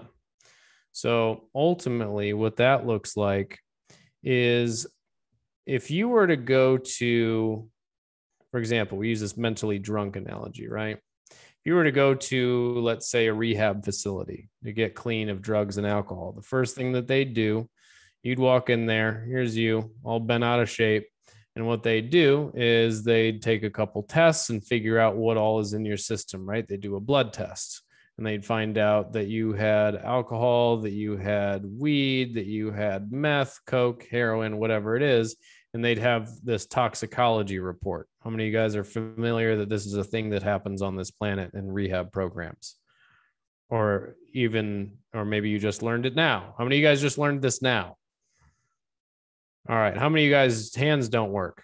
So ultimately what that looks like is if you were to go to, for example, we use this mentally drunk analogy, right? If you were to go to, let's say, a rehab facility to get clean of drugs and alcohol, the first thing that they'd do, you'd walk in there, here's you, all bent out of shape. And what they do is they'd take a couple tests and figure out what all is in your system, right? They do a blood test and they'd find out that you had alcohol, that you had weed, that you had meth, coke, heroin, whatever it is. And they'd have this toxicology report. How many of you guys are familiar that this is a thing that happens on this planet in rehab programs? Or maybe you just learned it now. How many of you guys just learned this now? All right. How many of you guys' hands don't work?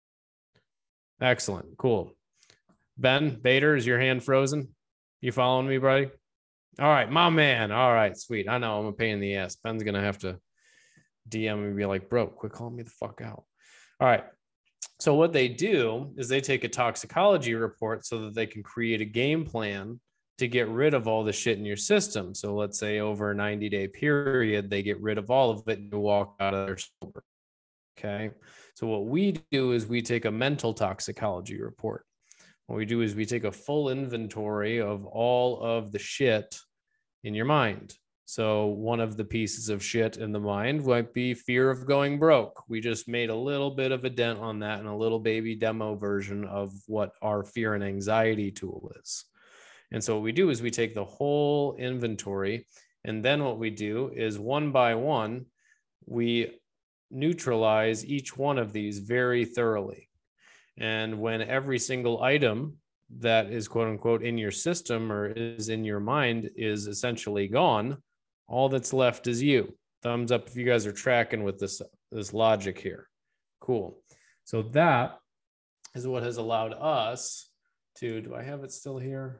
Excellent. Cool. Ben Bader, is your hand frozen? You following me, buddy? All right, my man. All right, sweet. I know I'm a pain in the ass. Ben's going to have to DM me and be like, bro, quit calling me the fuck out. All right. So what they do is they take a toxicology report so that they can create a game plan to get rid of all the shit in your system. So let's say over a 90-day period, they get rid of all of it and you walk out of there sober. Okay. So what we do is we take a mental toxicology report. What we do is we take a full inventory of all of the shit in your mind. So one of the pieces of shit in the mind might be fear of going broke. We just made a little bit of a dent on that in a little baby demo version of what our fear and anxiety tool is. And so what we do is we take the whole inventory, and then what we do is one by one, we neutralize each one of these very thoroughly. And when every single item that is quote unquote in your system or is in your mind is essentially gone, all that's left is you. Thumbs up if you guys are tracking with this logic here. Cool. So that is what has allowed us to, do I have it still here?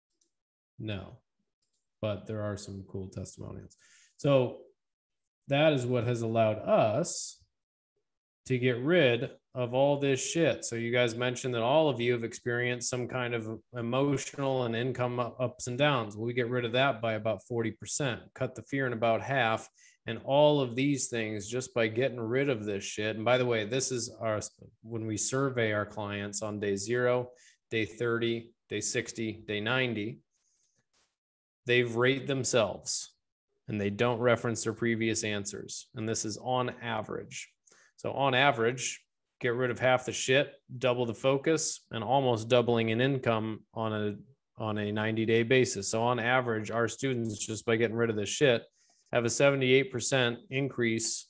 No, but there are some cool testimonials. So that is what has allowed us to get rid of all this shit. So you guys mentioned that all of you have experienced some kind of emotional and income ups and downs. Well, we get rid of that by about 40%, cut the fear in about half. And all of these things just by getting rid of this shit. And by the way, this is when we survey our clients on day 0, day 30, day 60, day 90, they've rated themselves and they don't reference their previous answers. And this is on average. So on average, get rid of half the shit, double the focus, and almost doubling in income on a 90-day basis. So on average, our students, just by getting rid of this shit, have a 78% increase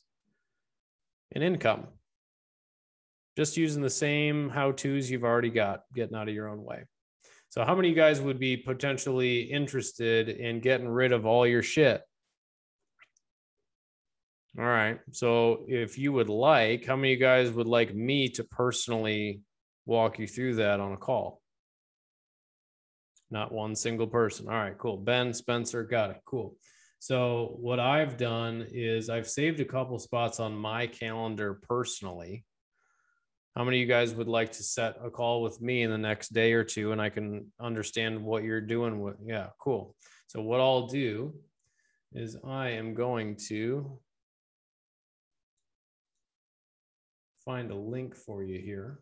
in income. Just using the same how-tos you've already got, getting out of your own way. So how many of you guys would be potentially interested in getting rid of all your shit? All right. So if you would like, how many of you guys would like me to personally walk you through that on a call? Not one single person. All right, cool. Ben, Spencer, got it. Cool. So what I've done is I've saved a couple spots on my calendar personally. How many of you guys would like to set a call with me in the next day or two, and I can understand what you're doing with? Yeah, cool. So what I'll do is I am going to find a link for you here.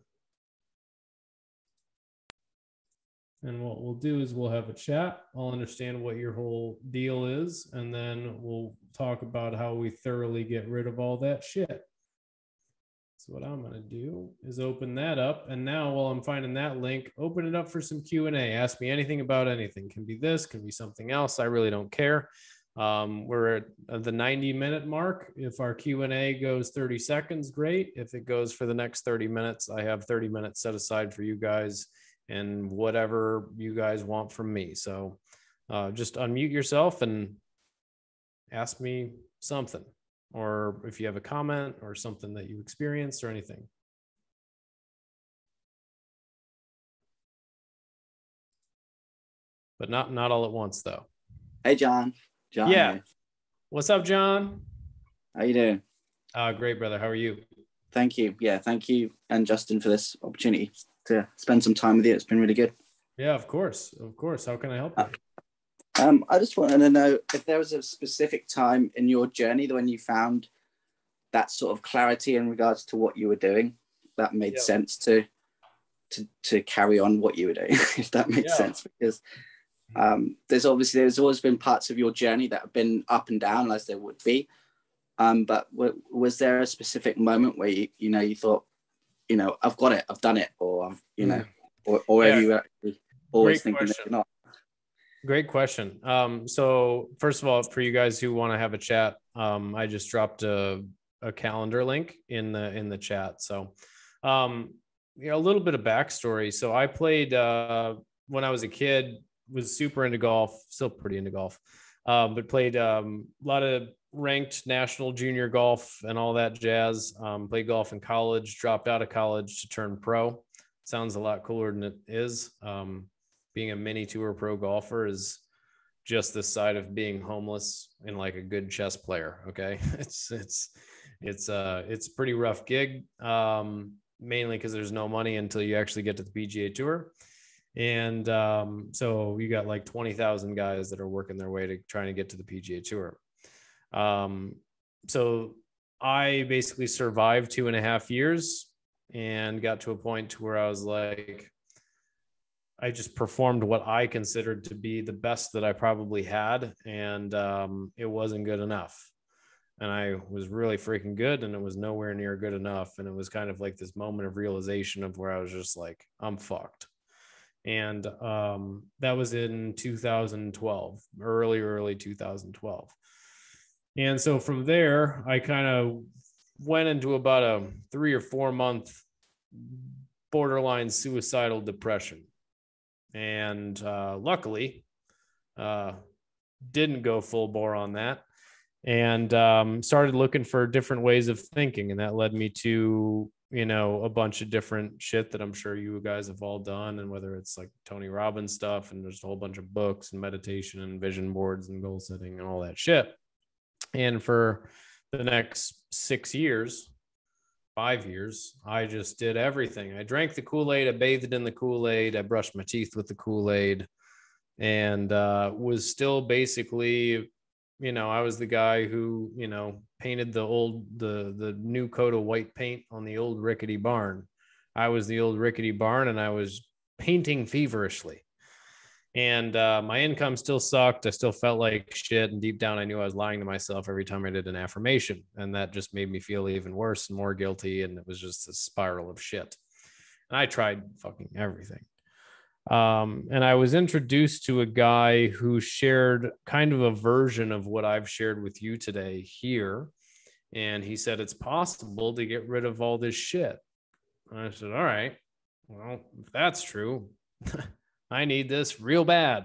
And what we'll do is we'll have a chat. I'll understand what your whole deal is, and then we'll talk about how we thoroughly get rid of all that shit. So what I'm going to do is open that up. And now while I'm finding that link, open it up for some Q&A. Ask me anything about anything. Can be this, can be something else. I really don't care. We're at the 90-minute mark. If our Q&A goes 30 seconds, great. If it goes for the next 30 minutes, I have 30 minutes set aside for you guys and whatever you guys want from me. So just unmute yourself and ask me something, or if you have a comment or something that you experienced or anything. But not all at once though. Hey, John. John. Yeah. Here. What's up, John? How you doing? Great, brother. How are you? Thank you. Yeah, thank you and Justin for this opportunity to spend some time with you. It's been really good. Yeah, of course. Of course. How can I help you? I just wanted to know if there was a specific time in your journey when you found that sort of clarity in regards to what you were doing that made sense to carry on what you were doing, if that makes sense. Because there's always been parts of your journey that have been up and down, as there would be. But was there a specific moment where you thought, I've got it, I've done it, or I've, or are you actually always thinking that you're not? Great question. So first of all, for you guys who want to have a chat, I just dropped a calendar link in the chat. So, a little bit of backstory. So I played when I was a kid, was super into golf, still pretty into golf, but played a lot of ranked national junior golf and all that jazz. Played golf in college, dropped out of college to turn pro. Sounds a lot cooler than it is. Being a mini tour pro golfer is just the side of being homeless and like a good chess player. Okay. It's a pretty rough gig. Mainly because there's no money until you actually get to the PGA Tour. And so you got like 20,000 guys that are working their way to trying to get to the PGA Tour. So I basically survived 2.5 years and got to a point where I was like, I just performed what I considered to be the best that I probably had. And it wasn't good enough. And I was really freaking good, and it was nowhere near good enough. And it was kind of like this moment of realization of where I was just like, I'm fucked. And that was in 2012, early 2012. And so from there, I kind of went into about a 3 or 4 month borderline suicidal depression. And luckily, didn't go full bore on that, and started looking for different ways of thinking. And that led me to, a bunch of different shit that I'm sure you guys have all done. And whether it's like Tony Robbins stuff, and there's a whole bunch of books and meditation and vision boards and goal setting and all that shit. And for the next 6 years, 5 years, I just did everything. I drank the Kool-Aid, I bathed in the Kool-Aid, I brushed my teeth with the Kool-Aid, and was still basically, I was the guy who, painted the new coat of white paint on the old rickety barn. I was the old rickety barn, and I was painting feverishly. And my income still sucked. I still felt like shit. And deep down, I knew I was lying to myself every time I did an affirmation. And that just made me feel even worse and more guilty. And it was just a spiral of shit. And I tried fucking everything. And I was introduced to a guy who shared kind of a version of what I've shared with you today here. And he said, it's possible to get rid of all this shit. And I said, all right, well, if that's true, I need this real bad.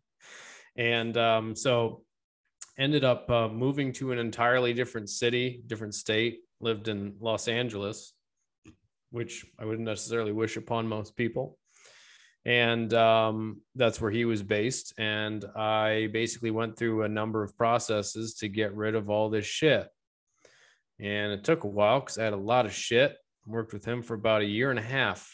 And so ended up moving to an entirely different city, different state, lived in Los Angeles, which I wouldn't necessarily wish upon most people. And that's where he was based. And I basically went through a number of processes to get rid of all this shit. And it took a while because I had a lot of shit. Worked with him for about a year and a half,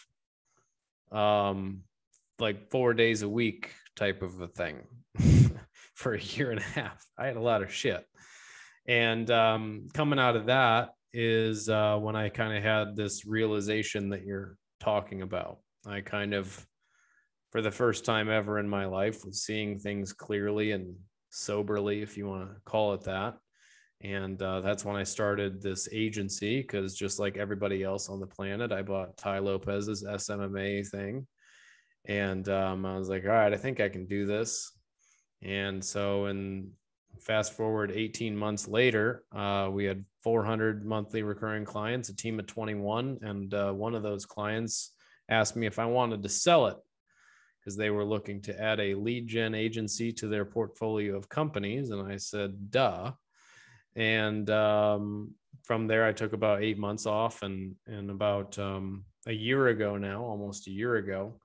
like 4 days a week type of a thing for a year and a half. I had a lot of shit. And coming out of that is when I kind of had this realization that you're talking about. I kind of, for the first time ever in my life, was seeing things clearly and soberly, if you want to call it that. And that's when I started this agency, because just like everybody else on the planet, I bought Ty Lopez's SMMA thing. And I was like, all right, I think I can do this. And so, and fast forward 18 months later, we had 400 monthly recurring clients, a team of 21. And one of those clients asked me if I wanted to sell it, because they were looking to add a lead gen agency to their portfolio of companies. And I said, duh. And from there, I took about 8 months off. And about a year ago now, almost a year ago,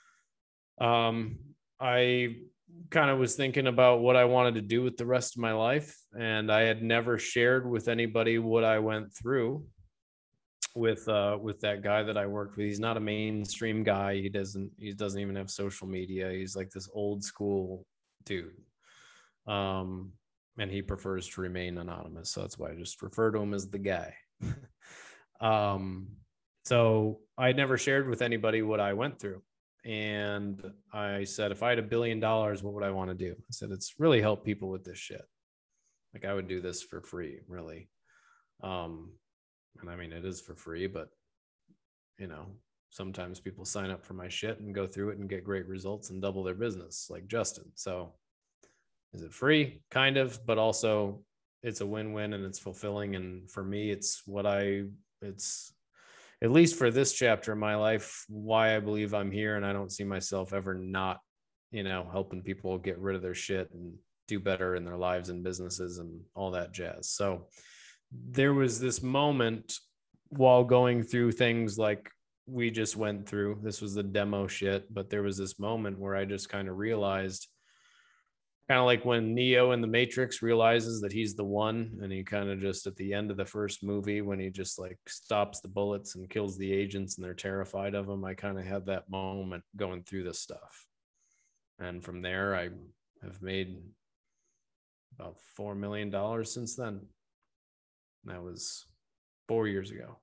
I kind of was thinking about what I wanted to do with the rest of my life. And I had never shared with anybody what I went through with that guy that I worked with. He's not a mainstream guy. He doesn't even have social media. He's like this old school dude. And he prefers to remain anonymous. So that's why I just refer to him as the guy. So I never shared with anybody what I went through. And I said, if I had $1 billion, what would I want to do? I said, it's really help people with this shit. Like, I would do this for free, really. And I mean, it is for free, but you know, sometimes people sign up for my shit and go through it and get great results and double their business, like Justin. So is it free? Kind of, but also it's a win-win and it's fulfilling. And for me, it's at least for this chapter of my life, why I believe I'm here. And I don't see myself ever not, helping people get rid of their shit and do better in their lives and businesses and all that jazz. So there was this moment while going through things like we just went through. This was the demo shit, but there was this moment where I just kind of realized, kind of like when Neo in the Matrix realizes that he's the one, and he kind of just at the end of the first movie, when he just like stops the bullets and kills the agents and they're terrified of him, I kind of had that moment going through this stuff. And from there, I have made about $4 million since then. That was 4 years ago.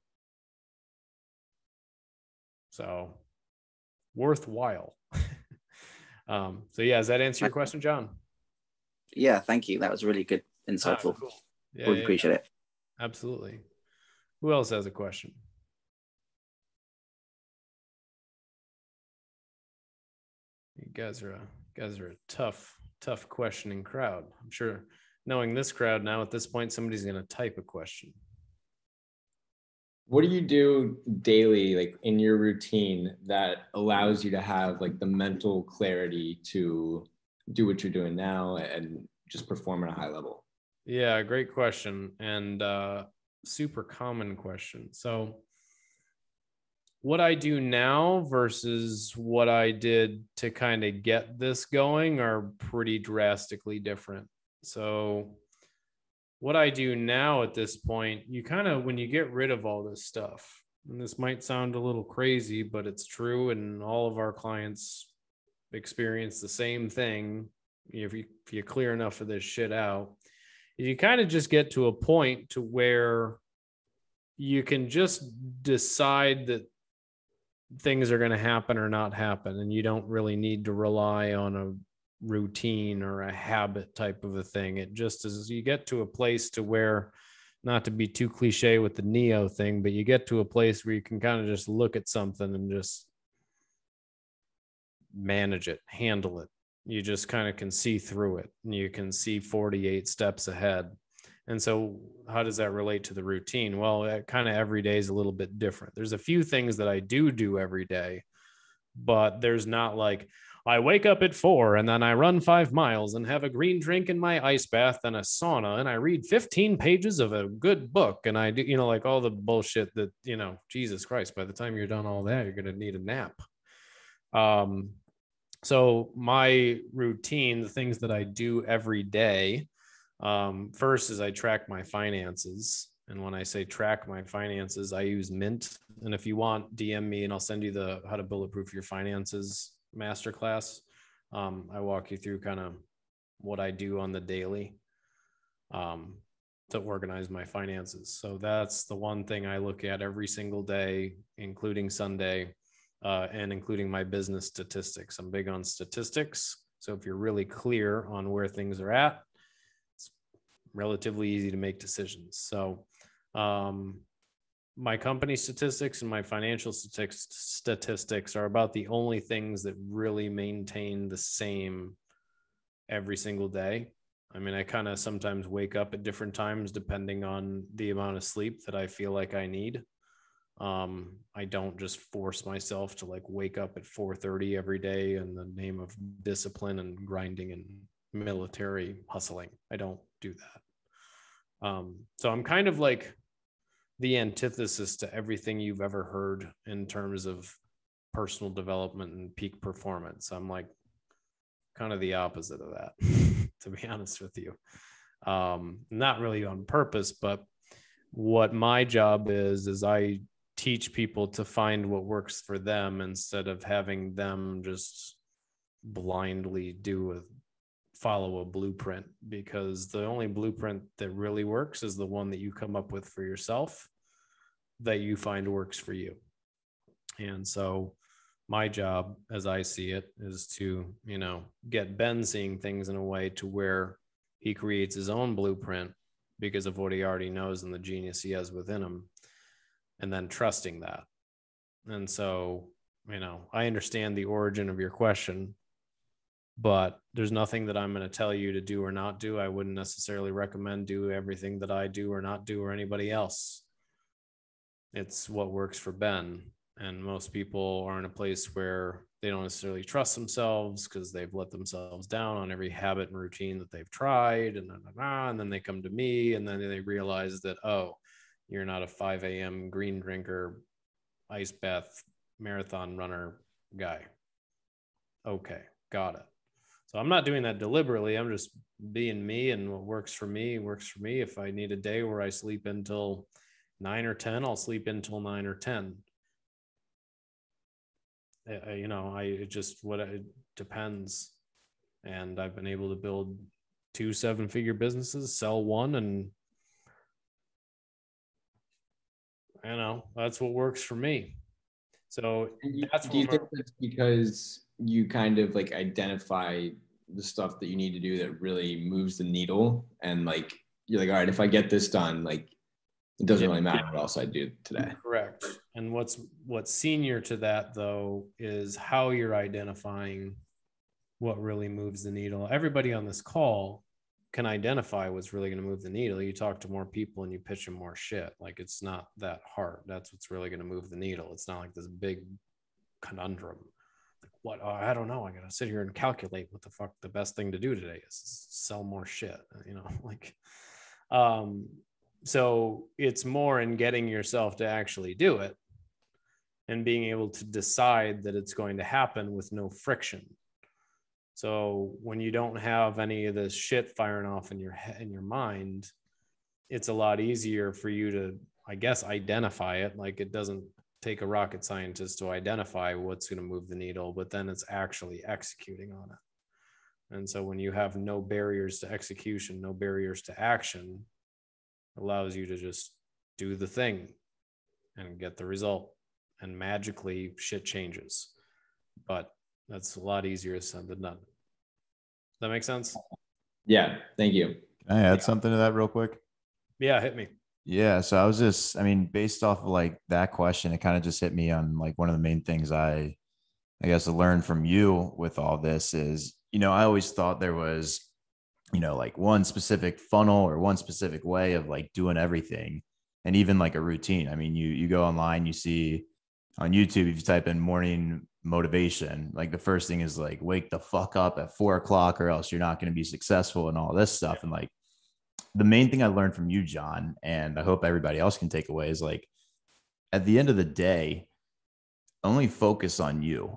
So worthwhile. So yeah, does that answer your question, John? Yeah, thank you. That was really good, insightful. Cool. Really appreciate it. Absolutely. Who else has a question? You guys are a tough questioning crowd. I'm sure, knowing this crowd now, at this point, somebody's going to type a question. What do you do daily, like in your routine, that allows you to have like the mental clarity to do what you're doing now and just perform at a high level? Yeah, great question. And super common question. So what I do now versus what I did to kind of get this going are pretty drastically different. So what I do now at this point, you kind of, when you get rid of all this stuff, and this might sound a little crazy, but it's true, and all of our clients experience the same thing. If you clear enough of this shit out, you kind of just get to a point to where you can just decide that things are going to happen or not happen, and you don't really need to rely on a routine or a habit type of a thing. It just is, you get to a place to where, not to be too cliche with the Neo thing, but you get to a place where you can kind of just look at something and just manage it, handle it. You just kind of can see through it, and you can see 48 steps ahead. And so how does that relate to the routine? Well, kind of every day is a little bit different. There's a few things that I do every day, but there's not like, I wake up at 4 and then I run 5 miles and have a green drink in my ice bath and a sauna, and I read 15 pages of a good book. And I do, like all the bullshit that, Jesus Christ, by the time you're done all that, you're going to need a nap. So my routine, the things that I do every day, first is I track my finances. And when I say track my finances, I use Mint. And if you want, DM me and I'll send you the How to Bulletproof Your Finances masterclass. I walk you through kind of what I do on the daily to organize my finances. So that's the one thing I look at every single day, including Sunday, and including my business statistics. I'm big on statistics. So if you're really clear on where things are at, it's relatively easy to make decisions. So my company statistics and my financial statistics are about the only things that really maintain the same every single day. I mean, I kind of sometimes wake up at different times depending on the amount of sleep that I feel like I need. I don't just force myself to like wake up at 4:30 every day in the name of discipline and grinding and military hustling. I don't do that. So I'm kind of like the antithesis to everything you've ever heard in terms of personal development and peak performance. I'm like kind of the opposite of that, to be honest with you. Not really on purpose, but what my job is I teach people to find what works for them instead of having them just blindly follow a blueprint, because the only blueprint that really works is the one that you come up with for yourself, that you find works for you. And so my job, as I see it, is to, get Ben seeing things in a way to where he creates his own blueprint because of what he already knows and the genius he has within him, and then trusting that. And so, I understand the origin of your question, but there's nothing that I'm going to tell you to do or not do. I wouldn't necessarily recommend do everything that I do or not do or anybody else. It's what works for Ben. And most people are in a place where they don't necessarily trust themselves because they've let themselves down on every habit and routine that they've tried. And then they come to me and then they realize that, oh, you're not a 5 a.m. green drinker, ice bath, marathon runner guy. Okay, got it. So I'm not doing that deliberately. I'm just being me, and what works for me works for me. If I need a day where I sleep until 9 or 10, I'll sleep until 9 or 10. It depends. And I've been able to build 2 7-figure businesses, sell one, and that's what works for me. So do you think that's because you kind of like identify the stuff that you need to do that really moves the needle, and like you're like, all right, if I get this done, like it doesn't really matter what else I do today? Correct. And what's senior to that though is how you're identifying what really moves the needle. Everybody on this call can identify what's really going to move the needle. You talk to more people and you pitch them more shit. Like, it's not that hard. That's what's really going to move the needle. It's not like this big conundrum. Like, what? Oh, I don't know. I got to sit here and calculate what the fuck the best thing to do today is. Sell more shit, so it's more in getting yourself to actually do it and being able to decide that it's going to happen with no friction. So when you don't have any of this shit firing off in your mind, it's a lot easier for you to, I guess, identify it. Like, it doesn't take a rocket scientist to identify what's going to move the needle, but then it's actually executing on it. And so when you have no barriers to execution, no barriers to action, it allows you to just do the thing and get the result. And magically shit changes. But that's a lot easier said than done. Does that make sense? Yeah. Thank you. Can I add something to that real quick? Yeah, hit me. Yeah. So based off of like that question, it kind of just hit me on like one of the main things I guess I learned from you with all this is, I always thought there was, like one specific funnel or one specific way of like doing everything, and even like a routine. I mean, you go online, you see on YouTube, if you type in morning motivation, like the first thing is like, wake the fuck up at 4 o'clock or else you're not going to be successful and all this stuff. And like, the main thing I learned from you, John, and I hope everybody else can take away, is like, at the end of the day, only focus on you.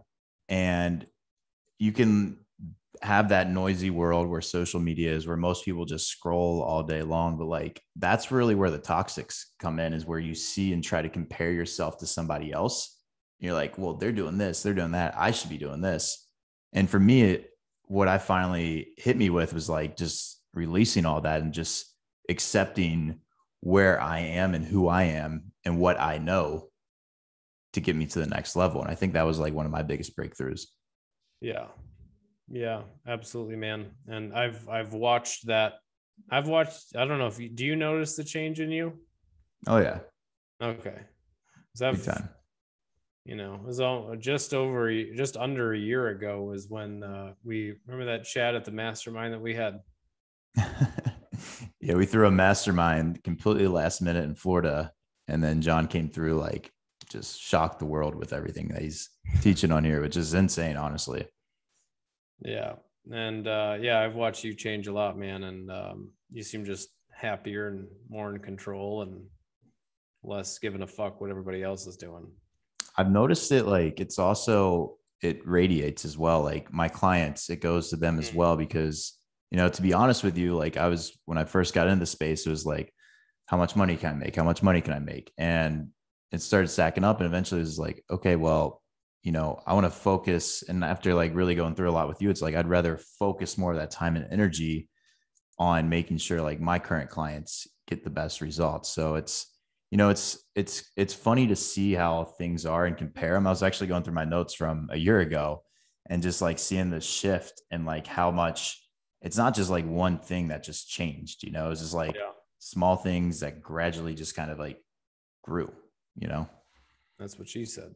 And you can have that noisy world where social media is, where most people just scroll all day long. But like, that's really where the toxics come in, is where you see and try to compare yourself to somebody else. You're like, well, they're doing this, they're doing that, I should be doing this. And for me, what I finally hit me with was like just releasing all that and just accepting where I am and who I am and what I know to get me to the next level. And I think that was like one of my biggest breakthroughs. Yeah. Yeah, absolutely, man. And I've watched that. I don't know if do you notice the change in you? Oh yeah. Okay. Big time. You know, it was all just under a year ago was when we remember that chat at the mastermind that we had. Yeah, we threw a mastermind completely last minute in Florida, and then John came through, like, just shocked the world with everything that he's teaching on here, which is insane, honestly. Yeah. And yeah, I've watched you change a lot, man. And you seem just happier and more in control and less giving a fuck what everybody else is doing. I've noticed it, like, it's also, it radiates as well. Like my clients, it goes to them as well, because, you know, to be honest with you, like when I first got into the space, it was like, how much money can I make? How much money can I make? And it started stacking up. And eventually it was like, okay, well, you know, I want to focus. And after like really going through a lot with you, it's like, I'd rather focus more of that time and energy on making sure like my current clients get the best results. So it's, you know, it's funny to see how things are and compare them. I was actually going through my notes from a year ago and just like seeing the shift and like how much it's not just like one thing that just changed, you know, it's just like small things that gradually just kind of like grew, you know. That's what she said.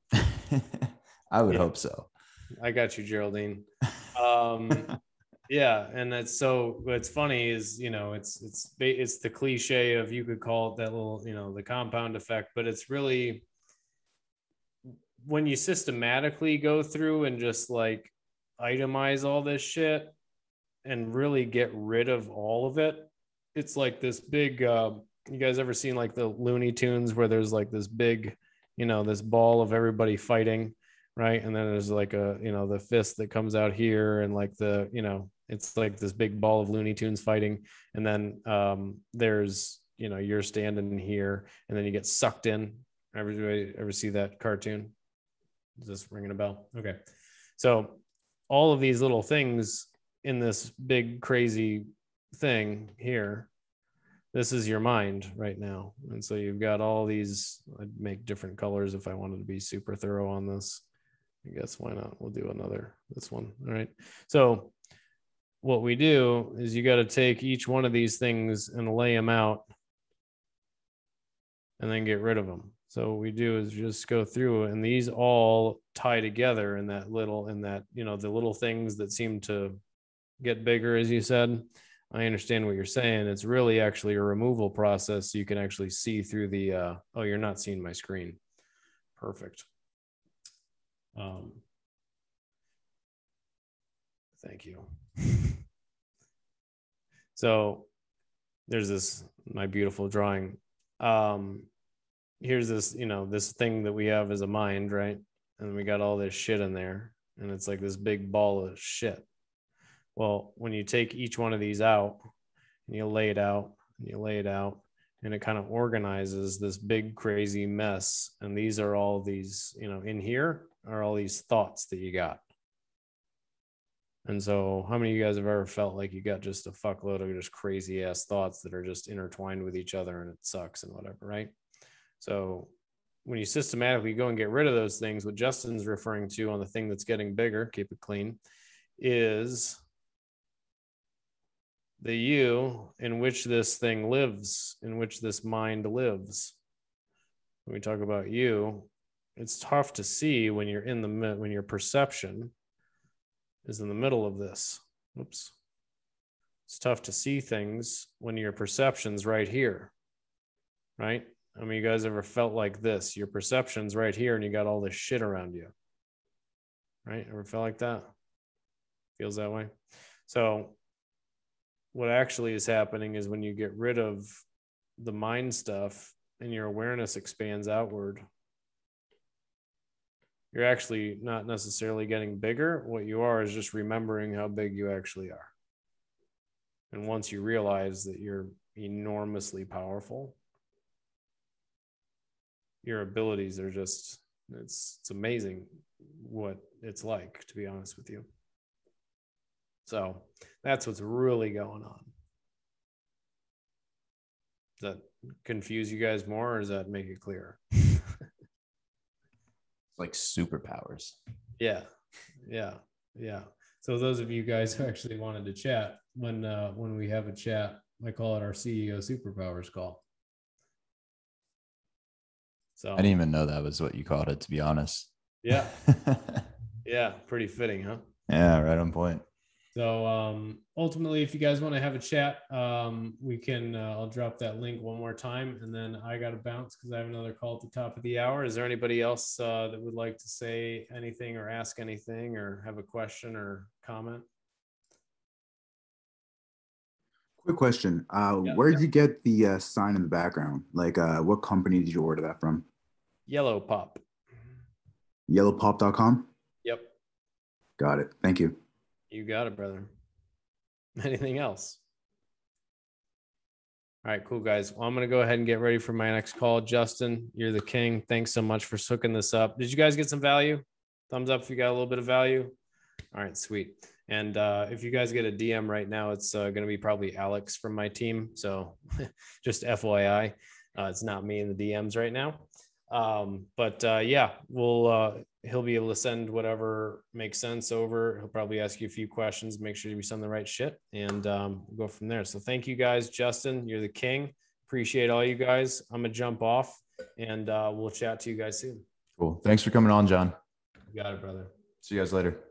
I would hope so. I got you, Geraldine. Yeah, and what's funny is, you know, it's the cliche of, you could call it that little, you know, the compound effect, but it's really when you systematically go through and just like itemize all this shit and really get rid of all of it. It's like this big you guys ever seen like the Looney Tunes where there's like this big, you know, this ball of everybody fighting, right? And then there's like a, you know, the fist that comes out here, and like the, you know, it's like this big ball of Looney Tunes fighting. And then there's, you know, you're standing here and then you get sucked in. Everybody ever see that cartoon? Is this ringing a bell? Okay. So all of these little things in this big crazy thing here, this is your mind right now. And so you've got all these, I'd make different colors if I wanted to be super thorough on this. I guess why not? We'll do this one. All right. So what we do is you got to take each one of these things and lay them out and then get rid of them. So what we do is just go through, and these all tie together in that, you know, the little things that seem to get bigger, as you said. I understand what you're saying. It's really actually a removal process. So you can actually see through the, oh, you're not seeing my screen. Perfect. Thank you. So there's my beautiful drawing. Here's this, you know, this thing that we have as a mind, right? And we got all this shit in there, and it's like this big ball of shit. Well, when you take each one of these out and you lay it out and you lay it out, and it kind of organizes this big crazy mess. And these are all these, you know, in here are all these thoughts that you got. And so how many of you guys have ever felt like you got just a fuckload of just crazy ass thoughts that are just intertwined with each other and it sucks and whatever, right? So when you systematically go and get rid of those things, what Justin's referring to on the thing that's getting bigger, keep it clean, is the you in which this thing lives, in which this mind lives. When we talk about you, it's tough to see when you're when your perception is in the middle of this. Oops. It's tough to see things when your perception's right here, right? I mean, you guys ever felt like this? Your perception's right here and you got all this shit around you, right? Ever felt like that? Feels that way? So what actually is happening is when you get rid of the mind stuff and your awareness expands outward, You're actually not necessarily getting bigger. What you are is just remembering how big you actually are. And once you realize that you're enormously powerful, your abilities are just, it's amazing what it's like, to be honest with you. So that's what's really going on. Does that confuse you guys more, or does that make it clearer? Like superpowers. Yeah. So those of you guys who actually wanted to chat, when we have a chat, I call it our CEO superpowers call. So I didn't even know that was what you called it, to be honest. Yeah. Yeah. Pretty fitting, huh? Yeah. Right on point. So ultimately, if you guys want to have a chat, we can, I'll drop that link one more time, and then I got to bounce because I have another call at the top of the hour. Is there anybody else that would like to say anything or ask anything or have a question or comment? Quick question. Where did you get the sign in the background? Like, what company did you order that from? Yellow Pop. Yellowpop.com? Yep. Got it. Thank you. You got it, brother. Anything else? All right, cool, guys. Well, I'm going to go ahead and get ready for my next call. Justin, you're the king. Thanks so much for hooking this up. Did you guys get some value? Thumbs up if you got a little bit of value. All right, sweet. And if you guys get a DM right now, it's going to be probably Alex from my team. So just FYI, it's not me in the DMs right now. Yeah, he'll be able to send whatever makes sense over. He'll probably ask you a few questions, make sure you send the right shit, and we'll go from there. So thank you guys. Justin, you're the king. Appreciate all you guys. I'm gonna jump off, and we'll chat to you guys soon. Cool. Thanks for coming on, John. You got it, brother. See you guys later.